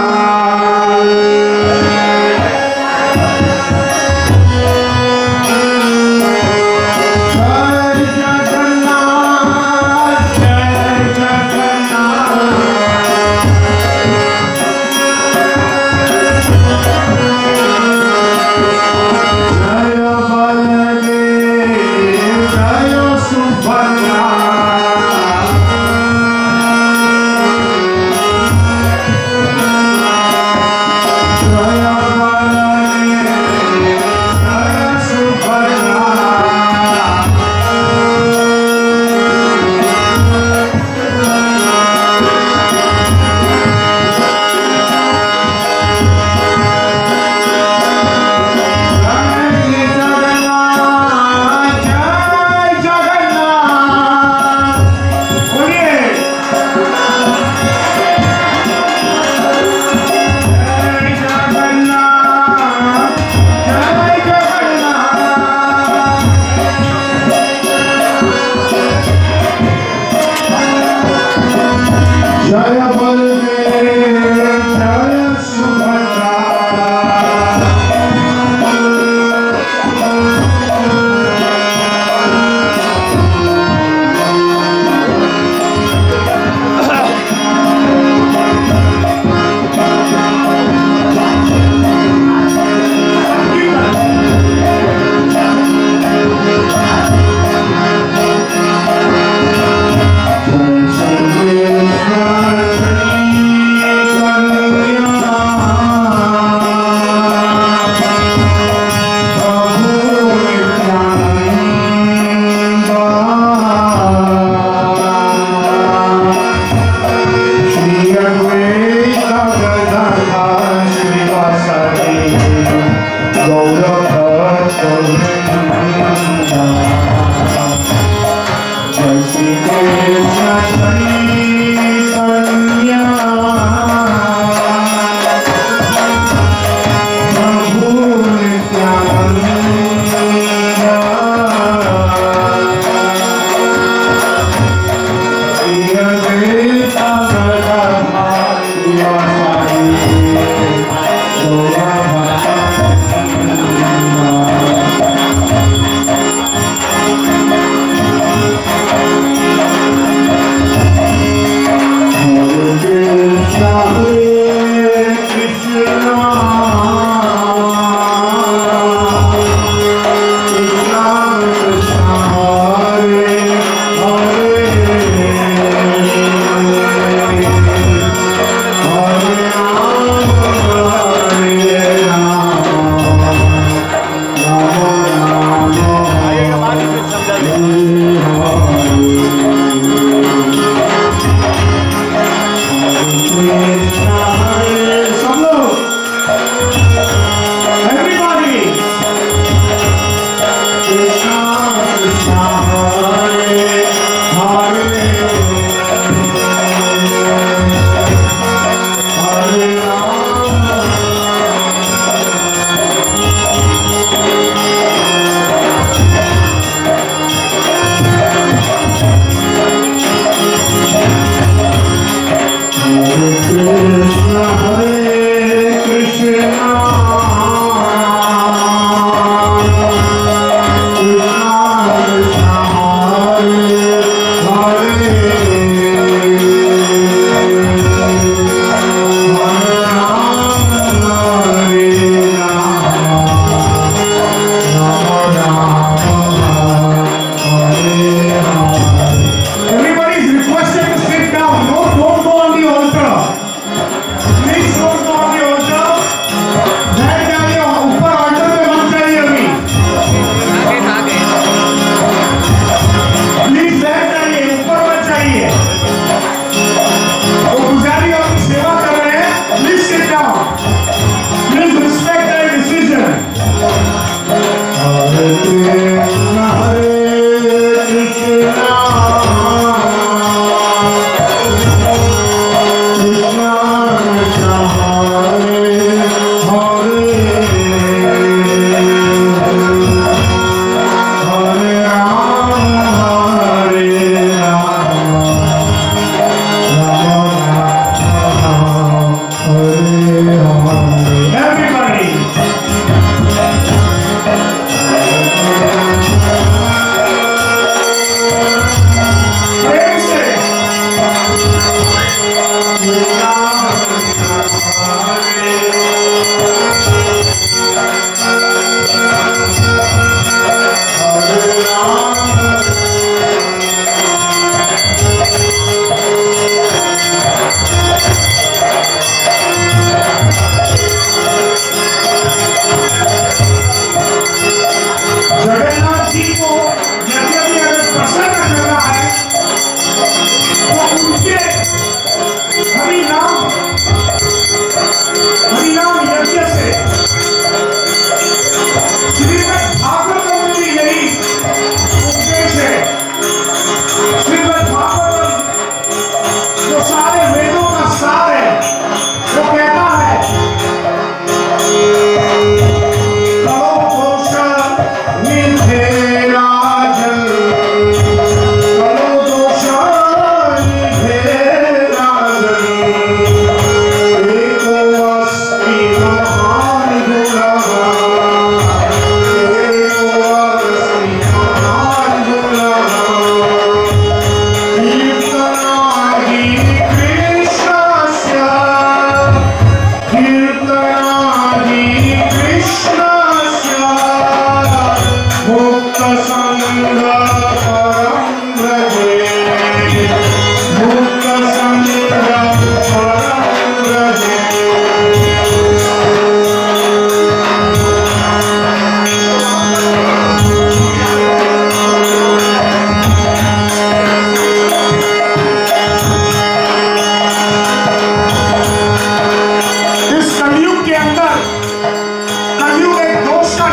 सब लोग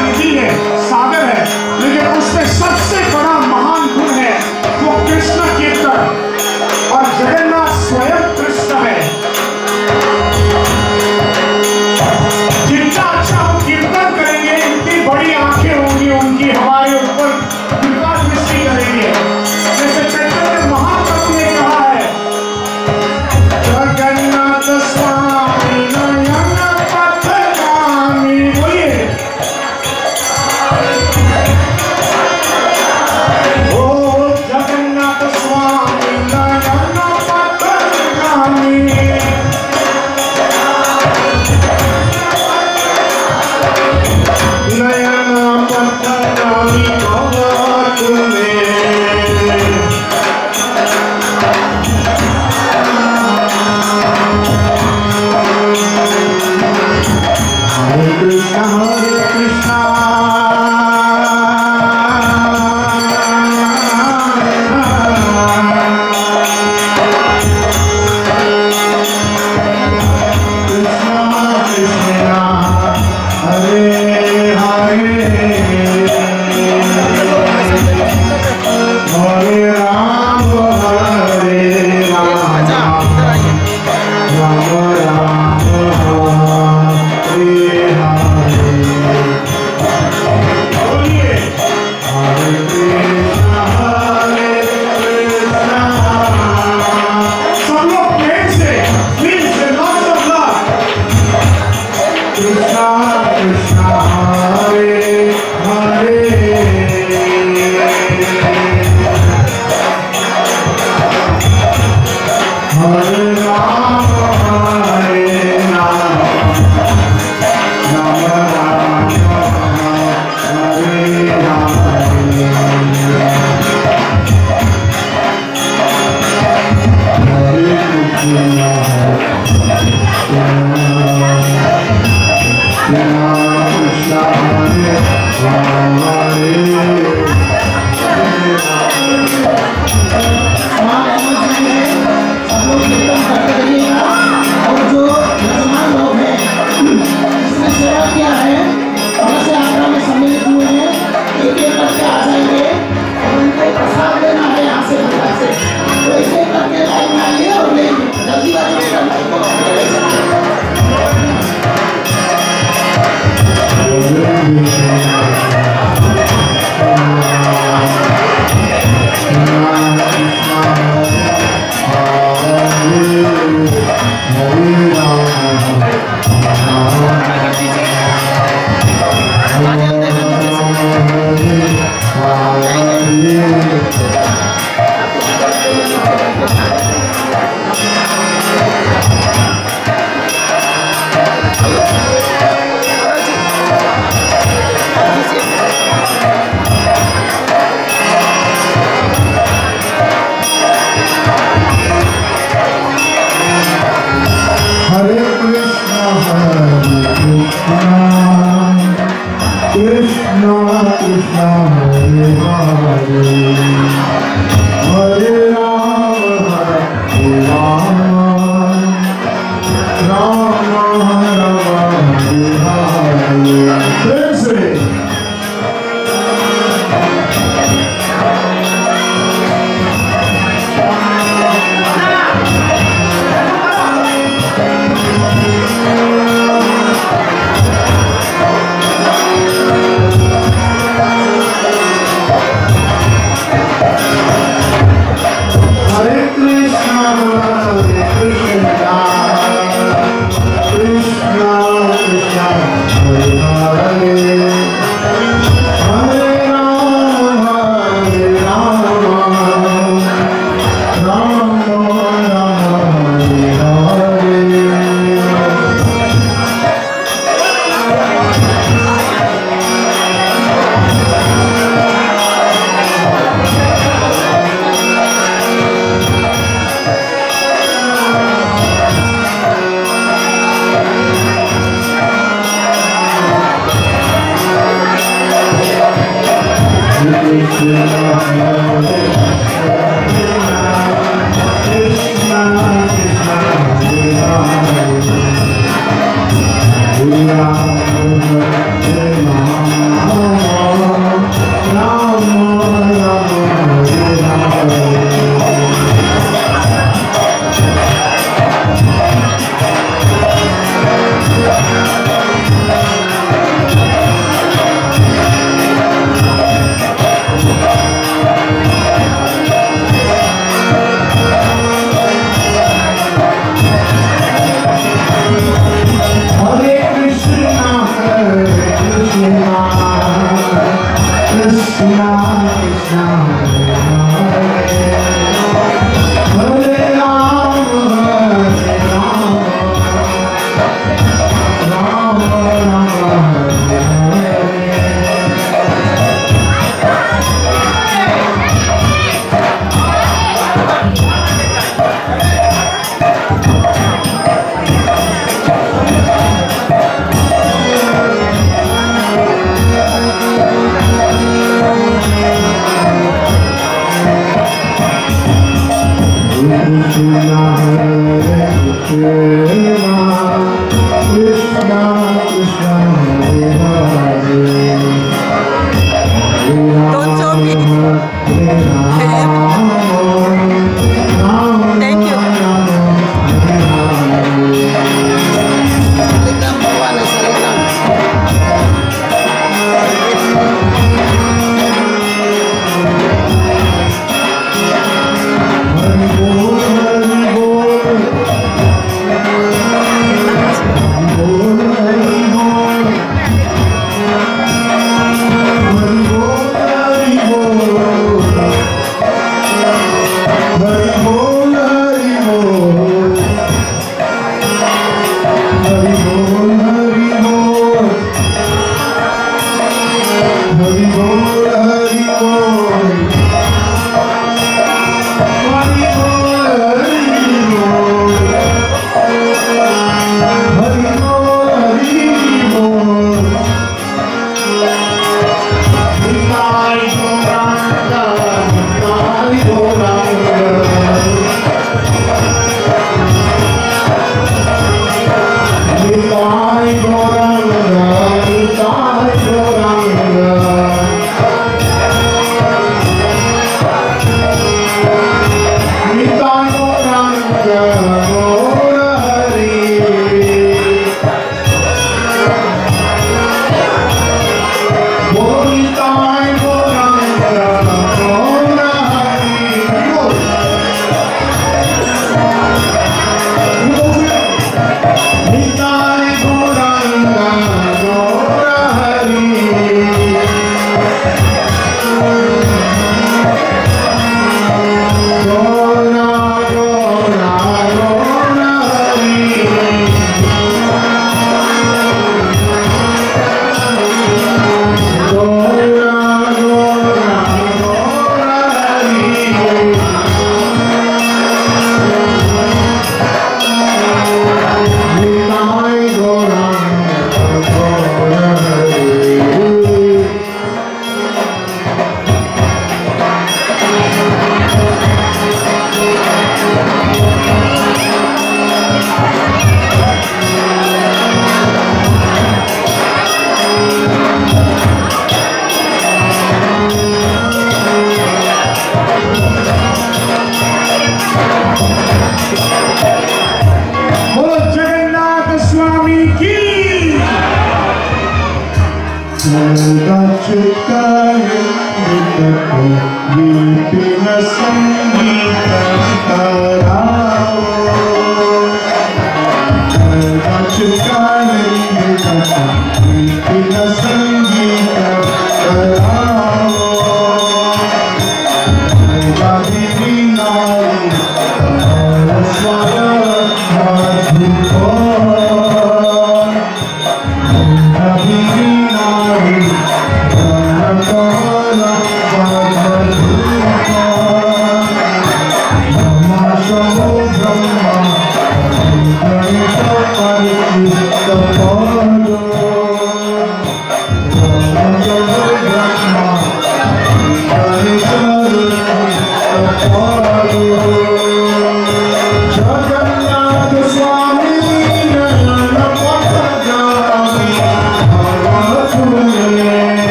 निधि है, सागर है, लेकिन उसमें सबसे बड़ा महान गुण है वो कृष्ण कीर्तन। और जगन्नाथ स्वयं कृष्ण है। जितना अच्छा हम कीर्तन करेंगे, इतनी बड़ी आंखें होंगी उनकी, हमारे ऊपर कृपा दृष्टि करेंगे। जैसे चैतन्य महाप्रभु ने कहा है, जगन्नाथ स्वामी नयन पथगामी, बोलिए ओ जगन्नाथ स्वामी नयन पथगामी, नयन पथगामी भव तुम्हें। Hare Krishna, Hare Krishna, Krishna Krishna, Hare Hare, Hare Rama, Hare Rama, Rama Rama, Hare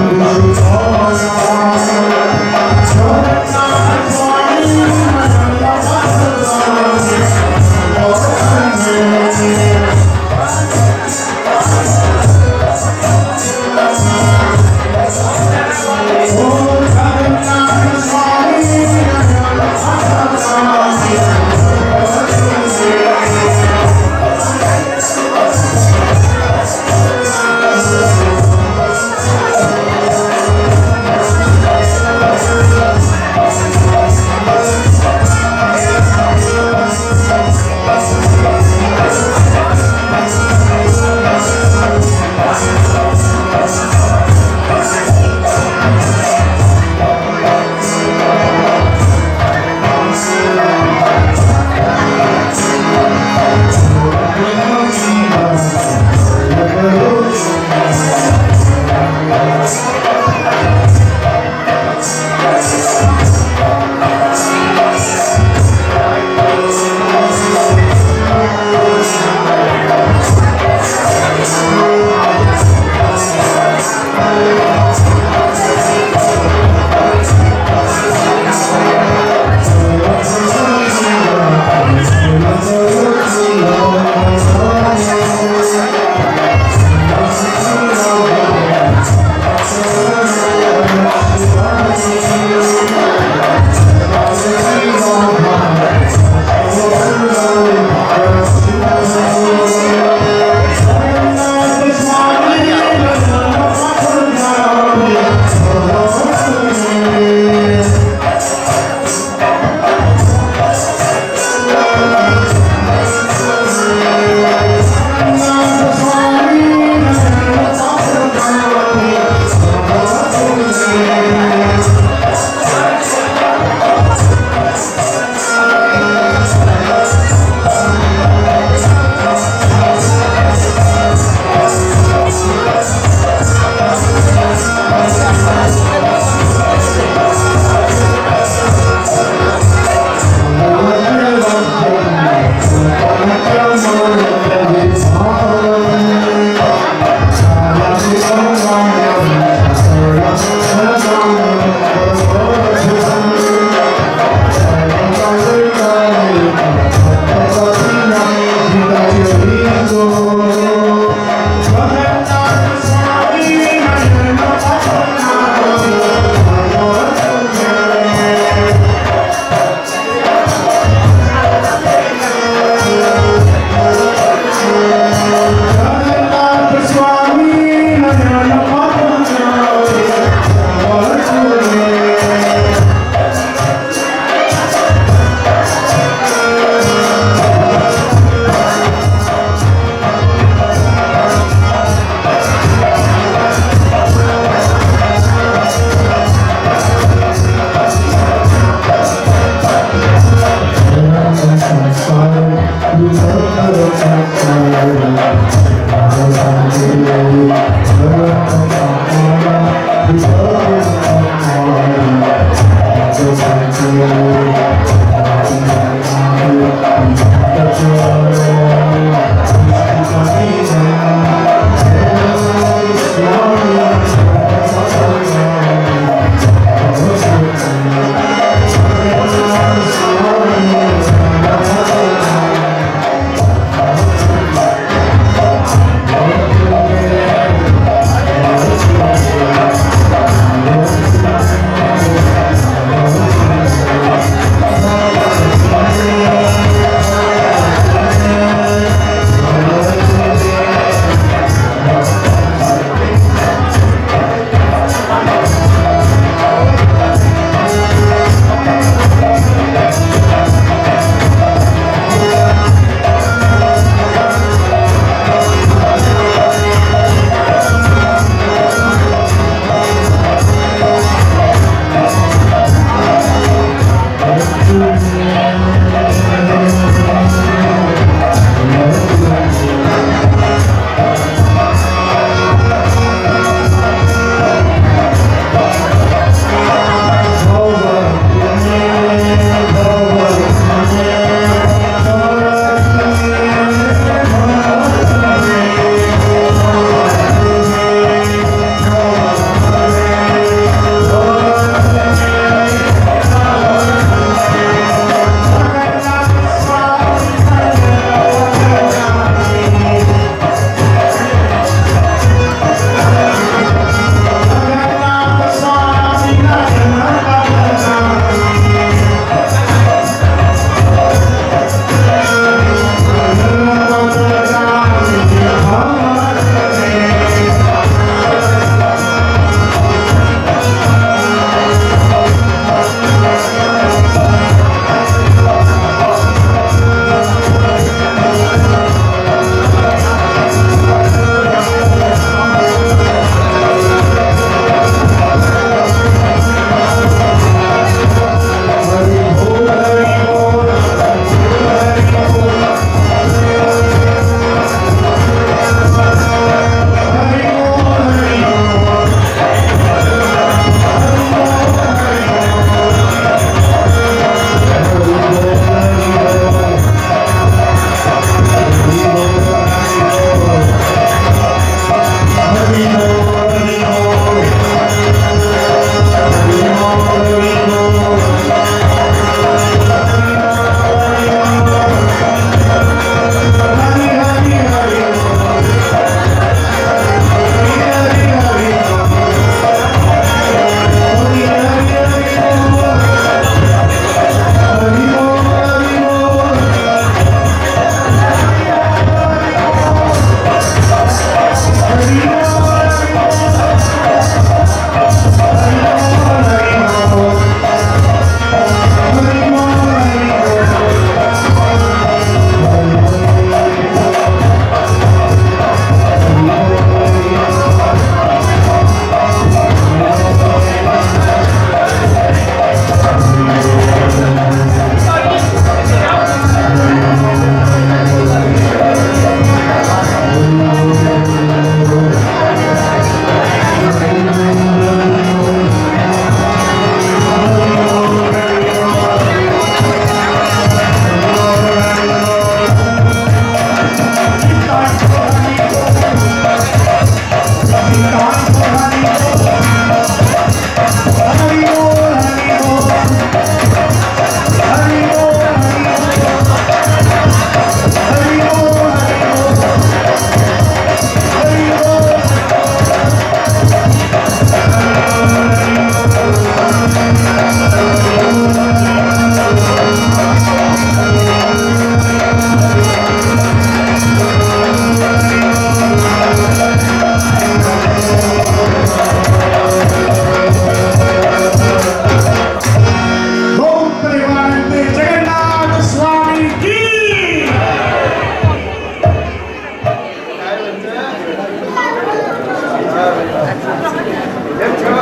Thank you.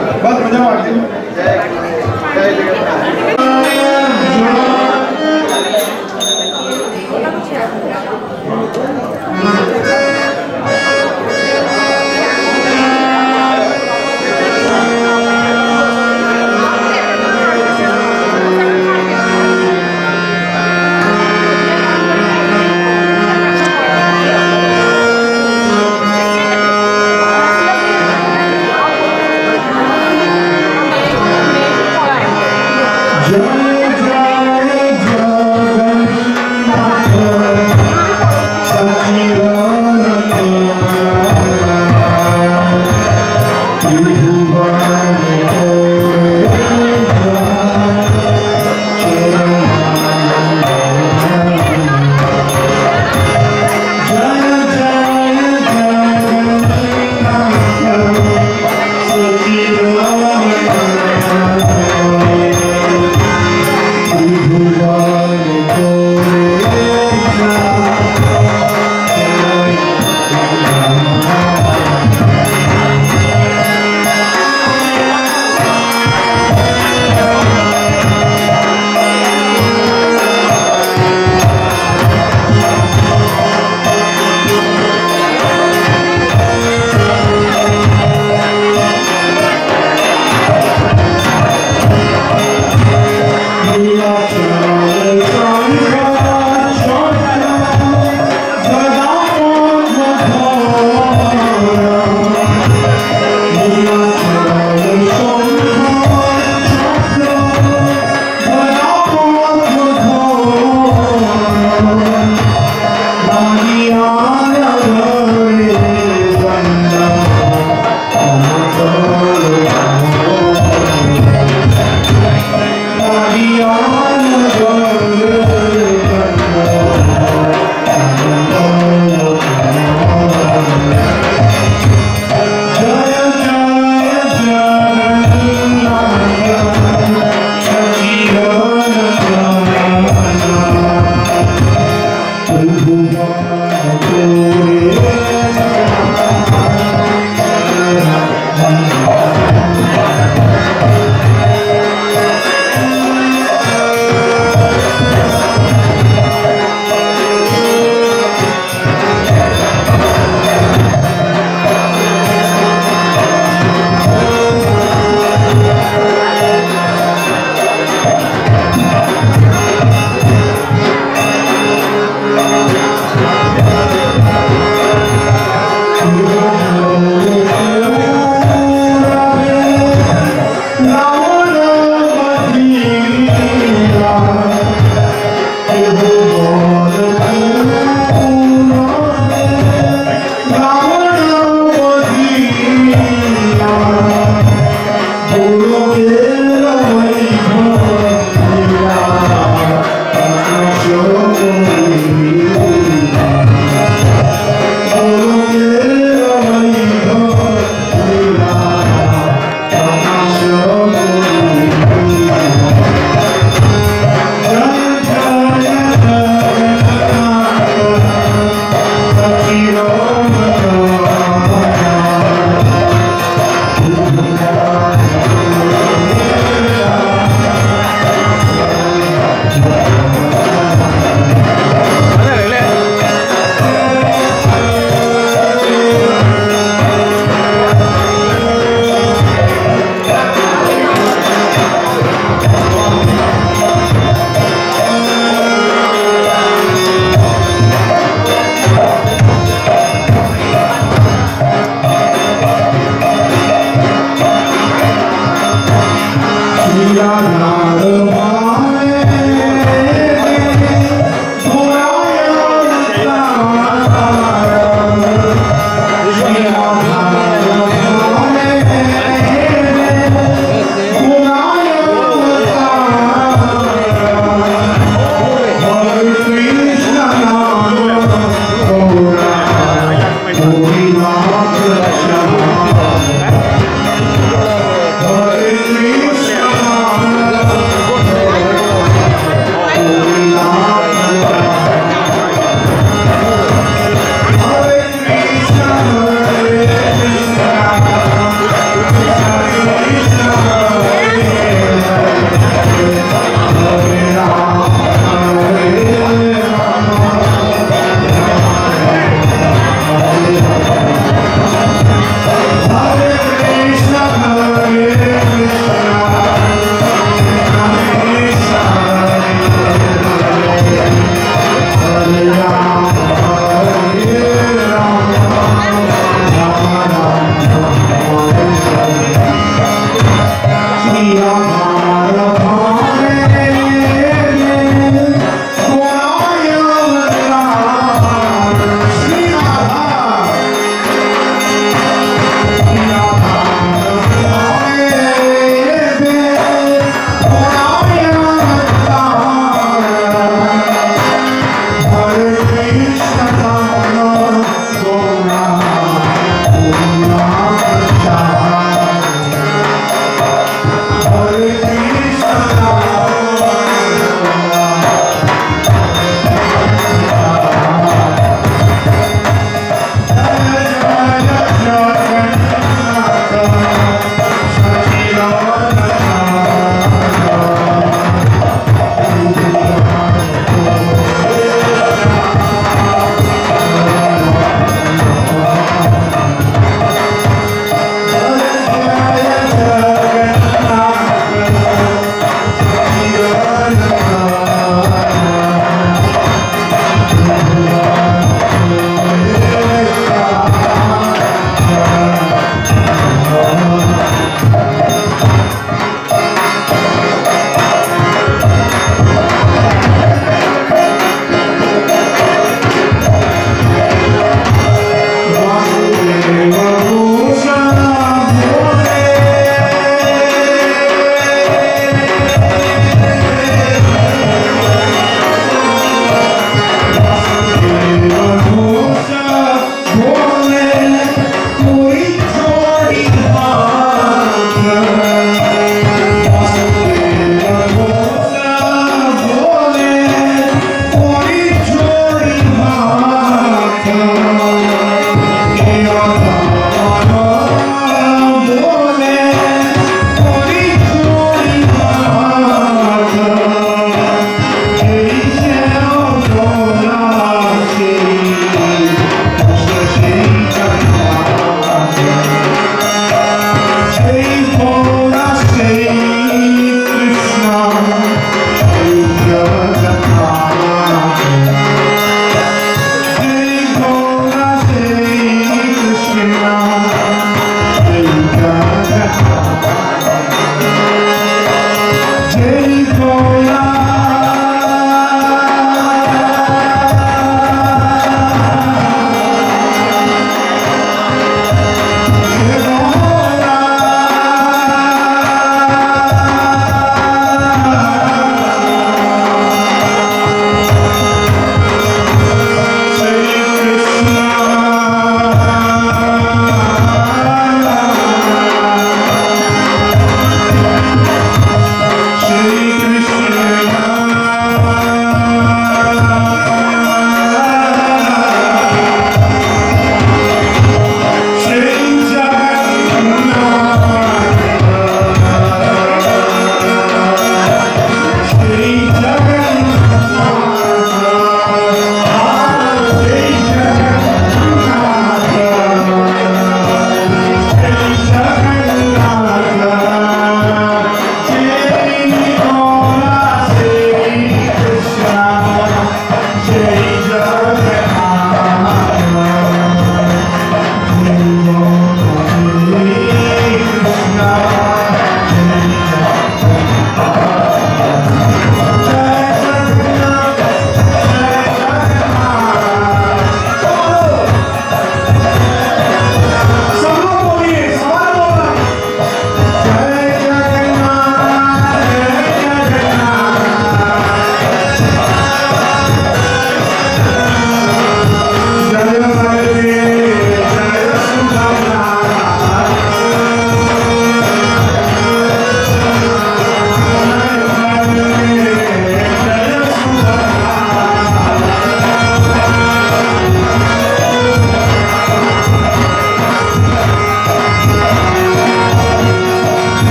बहुत मजा वाटते Hare Krishna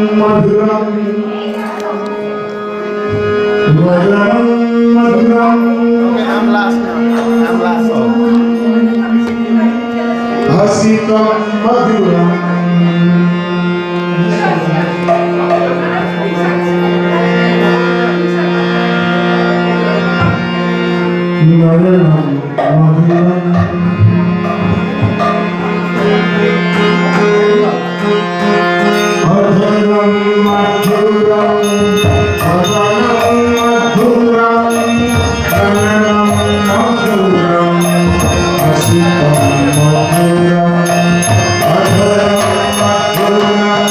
मधुरम वदनम मधुरम नाम लास्ट नाम लास्ट हसितम मधुरम नयनम मधुरम अधरम मधुरम अधरम मधुरम नयनम मधुरम हसितम मधुरम अधरम मधुरम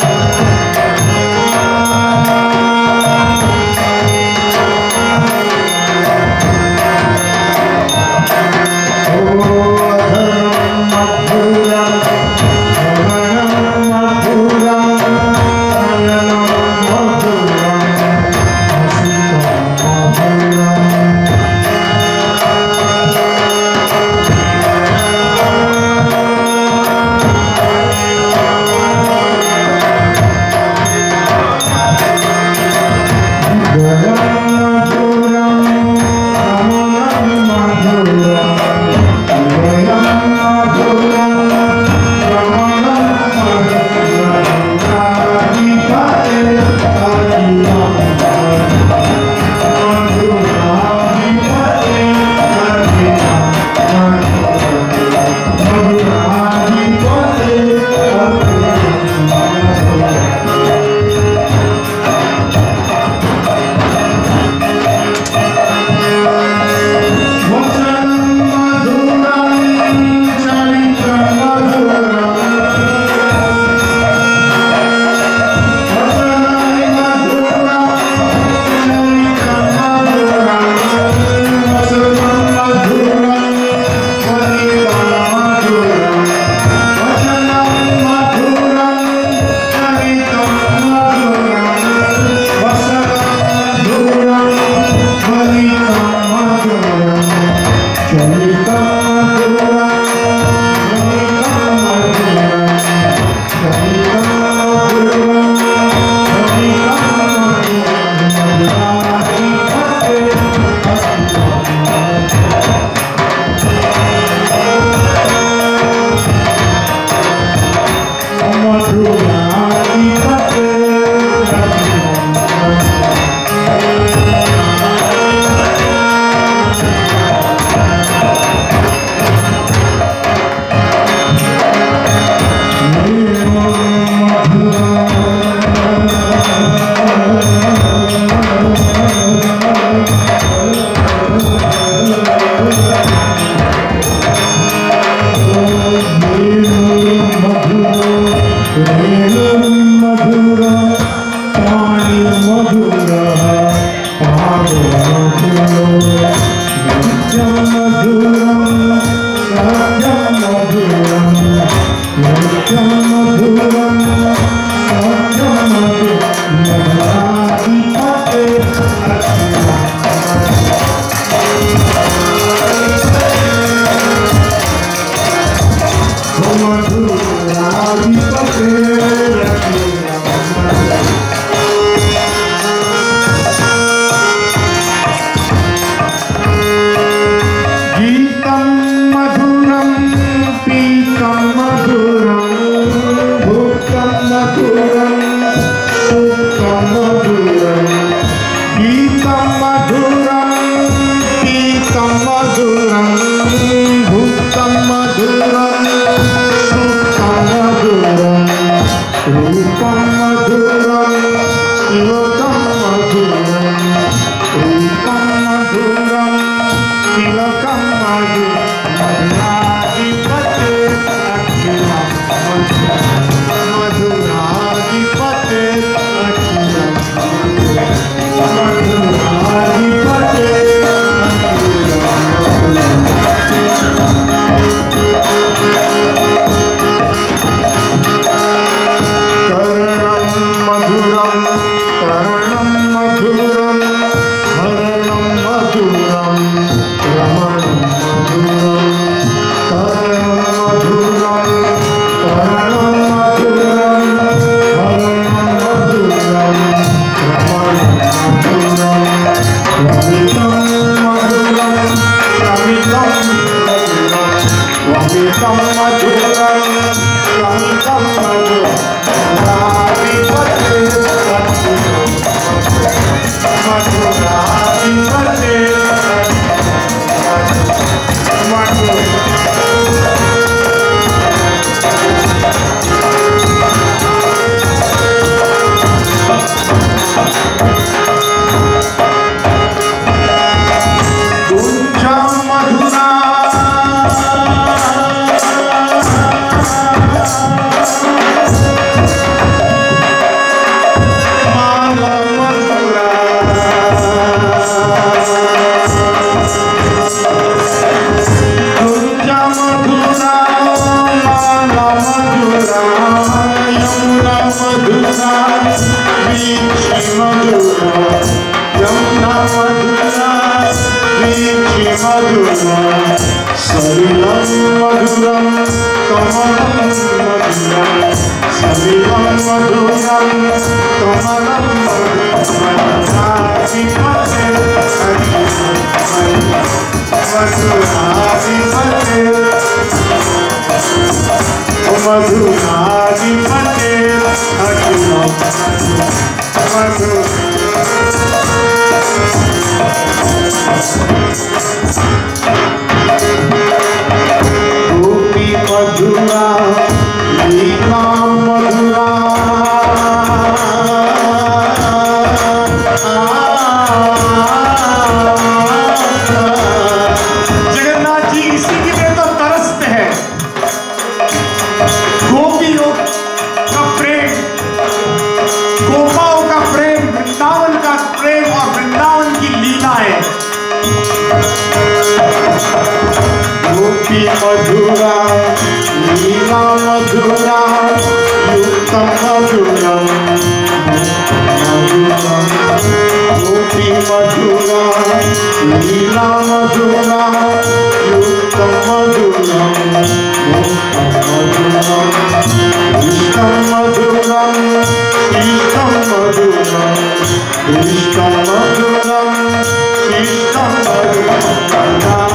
Karna मधुरा वीक्षि मधुरा यमुना मधुरा वीक्षि मधुरा सलिलं मधुरं कमलं मधुरं सलिलं मधुरं कमलं मधुराधिपते मधुराधिपते मधुराधिपते मधु गोपी मधुरा लीला मधुरा जगन्नाथ जी इसी के लिए तो तरसते हैं। गोपियों का प्रेम, गोपाओं का प्रेम, वृंदावन का प्रेम और वृंदावन की लीलाएं। गोपी मधुरा लीला मधुरा युक्तम मधुरम गोपी मधुरा लीला मधुरा युक्तम मधुरम इष्टम मधुरम इष्टम मधुरम इष्टम मधुरम इष्टम मधुरम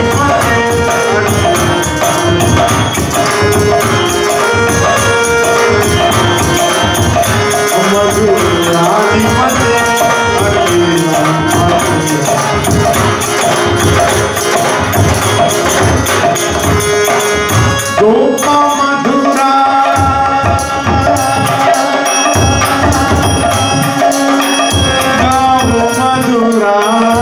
गोपा मधुरा गाओ मधुरा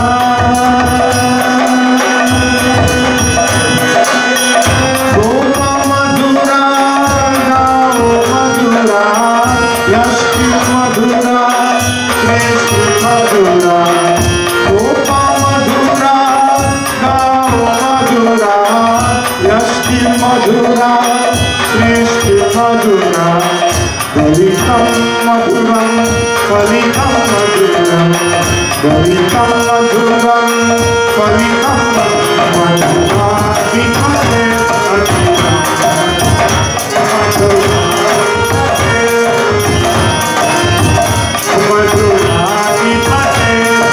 गोपा मधुरा गाओ मधुरा यष्टि मधुरा श्रेष्ठ मधुरा गोपा मधुरा गाओ मधुरा यष्टि मधुरा श्रेष्ठ मधुरा दलितं मधुरं फलितं मधुरं दलितं मधुरं फलितं मधुराधिपते मधुराधिपते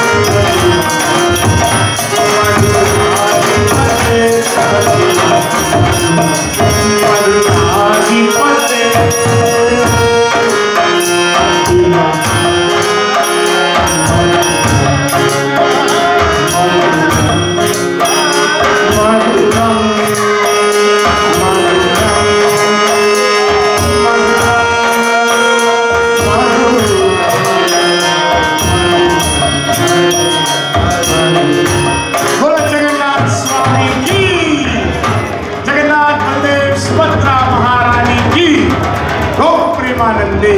बोलो जगन्नाथ स्वामी की, जगन्नाथ बलदेव सुभद्रा महारानी की, गो प्रेमानंदे।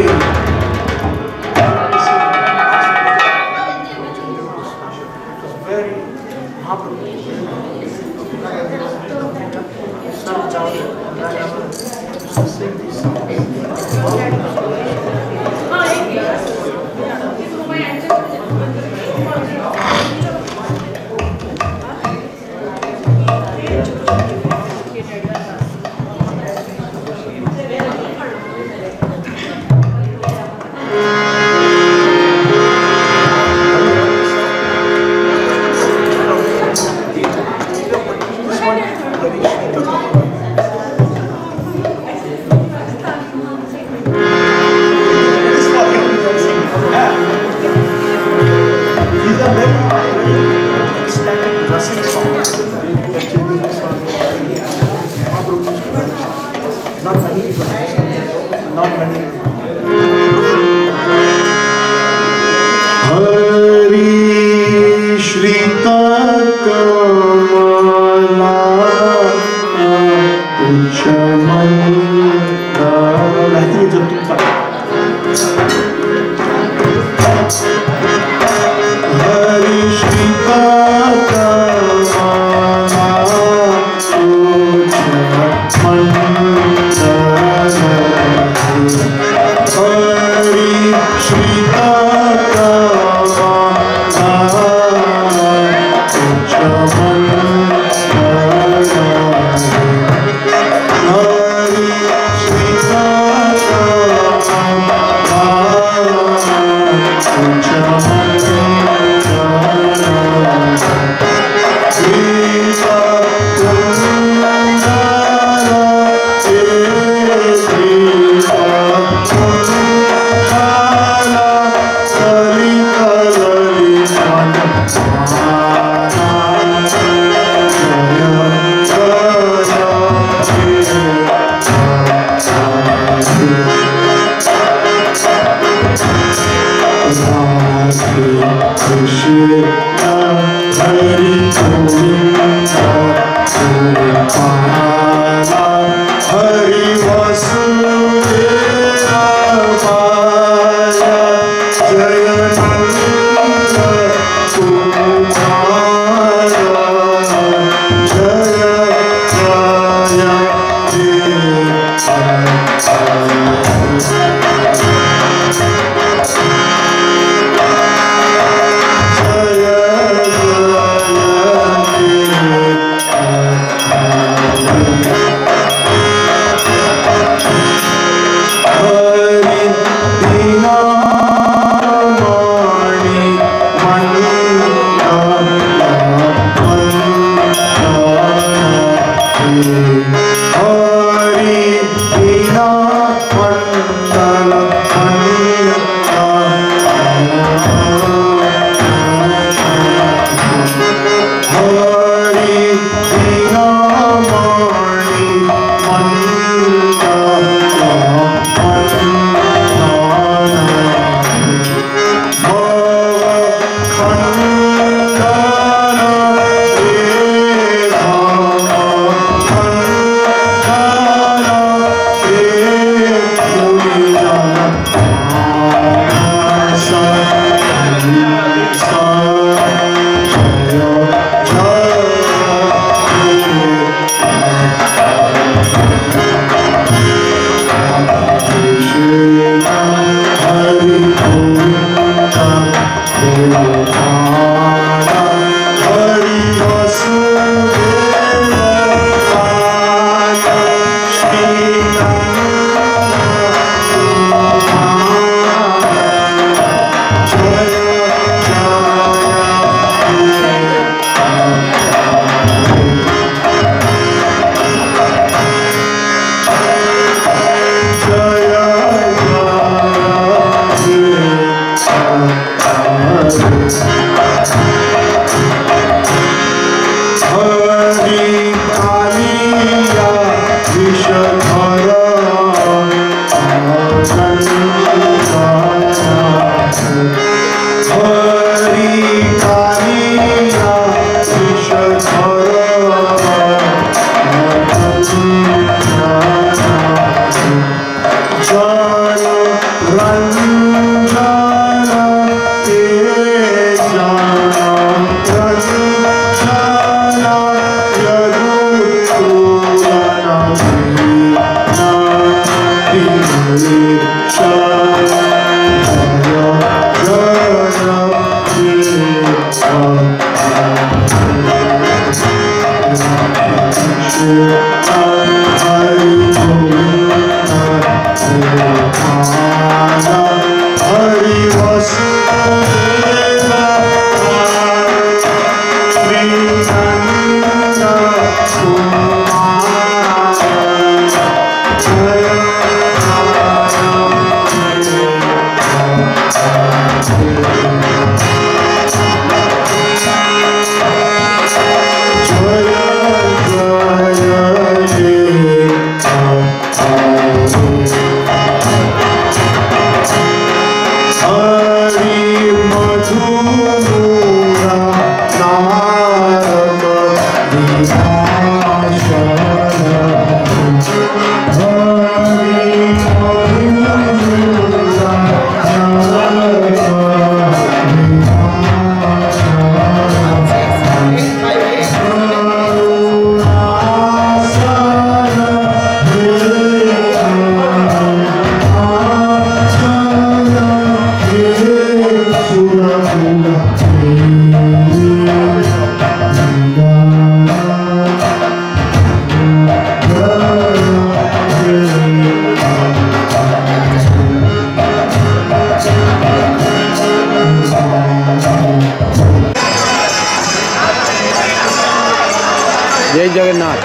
जय जगन्नाथ।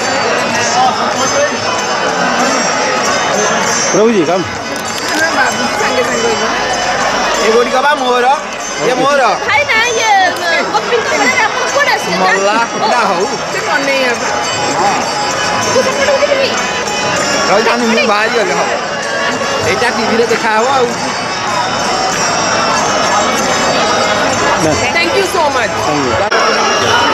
प्रभु जी कम ये गोड़ी का बा मोर ये मोर खाई ना ये गोपिन को बड़ा अपन कोड़ा से मल्ला कुटा हो से कोने है हां तू तो कोड़ा भी रह जानी मु बाहर गले हो एटा टीवी रे देखा हो थैंक यू सो मच।